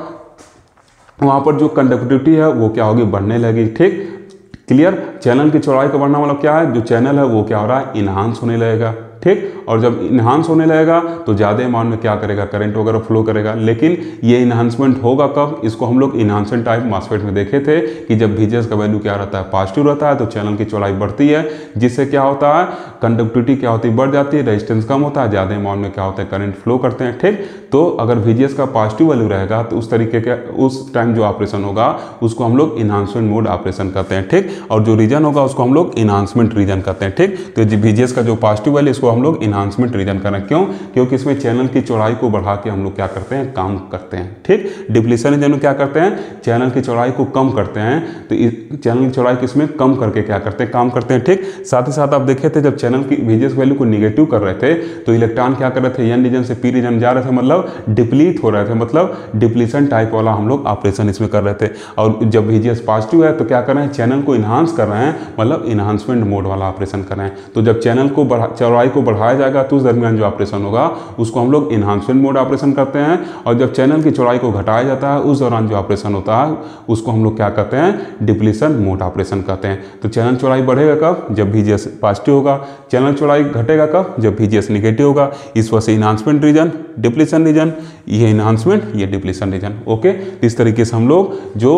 वहाँ पर जो कंडक्टिविटी है वो क्या होगी, बढ़ने लगी, ठीक। क्लियर। चैनल की चौड़ाई का बढ़ना मतलब क्या है, जो चैनल है वो क्या हो रहा है, इनहांस होने लगेगा, ठीक। और जब इन्हांस होने लगेगा तो ज़्यादा अमाउंट में क्या करेगा, करंट वगैरह फ्लो करेगा। लेकिन ये इन्हांसमेंट होगा कब, इसको हम लोग इन्हांसमेंट टाइप मॉसफेट में देखे थे कि जब VGS का वैल्यू क्या रहता है, पॉजिटिव रहता है, तो चैनल की चौड़ाई बढ़ती है, जिससे क्या होता है, कंडक्टिविटी क्या होती है, बढ़ जाती है, रेजिस्टेंस कम होता है, ज़्यादा अमाउंट में क्या होता है, करंट फ्लो करते हैं, ठीक। तो अगर VGS का पॉजिटिव वैल्यू रहेगा तो उस तरीके के उस टाइम जो ऑपरेशन होगा उसको हम लोग इन्हांसमेंट मोड ऑपरेशन कहते हैं, ठीक। और जो रीजन होगा उसको हम लोग इन्हांसमेंट रीजन कहते हैं, ठीक। तो VGS का जो पॉजिटिव वैल्यू इसको हम लोग इन्हांसमेंट रीजन करें, क्यों, क्योंकि इसमें चैनल की चौड़ाई को बढ़ा के हम लोग क्या करते हैं, काम करते हैं, ठीक। डिप्लीशन रीजन में क्या करते हैं, चैनल की चौड़ाई को कम करते हैं, तो इस चैनल की चौड़ाई किसमें कम करके क्या करते हैं, काम करते हैं, ठीक। साथ ही साथ आप देखे थे जब चैनल की VGS वैल्यू को निगेटिव कर रहे थे तो इलेक्ट्रॉन क्या कर रहे थे, N रीजन से P रीजन जा रहे थे, मतलब डिप्लीट हो रहे थे, मतलब डिप्लीशन टाइप वाला हम लोग ऑपरेशन इसमें कर रहे थे। और जब VGS पॉजिटिव है तो क्या कर रहे हैं, चैनल को इन्हांस कर रहे हैं, मतलब इन्हांसमेंट मोड वाला ऑपरेशन कर रहे हैं। तो जब चैनल को चौड़ाई को बढ़ाया जाएगा तो उस दरमियान जो ऑपरेशन होगा उसको हम लोग इन्हांसमेंट मोड ऑपरेशन करते हैं, और जब चैनल की चौड़ाई को घटाया जाता है उस दौरान जो ऑपरेशन होता है उसको हम लोग क्या कहते हैं, डिप्लीशन मोड ऑपरेशन कहते हैं। तो चैनल चौड़ाई बढ़ेगा कब, जब VGS पॉजिटिव होगा, चैनल चौड़ाई घटेगा कब, जब VGS निगेटिव होगा। इस वजह से इन्हांसमेंट रीजन, डिप्लीशन रीजन, ये इन्हांसमेंट, ये डिप्लीशन रीजन, ओके। इस तरीके से हम लोग जो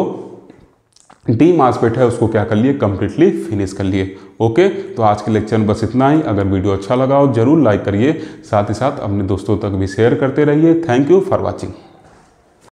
डी मॉसफेट है उसको क्या कर लिए, कंप्लीटली फिनिश कर लिए, ओके। तो आज के लेक्चर में बस इतना ही। अगर वीडियो अच्छा लगा हो जरूर लाइक करिए, साथ ही साथ अपने दोस्तों तक भी शेयर करते रहिए। Thank you for watching.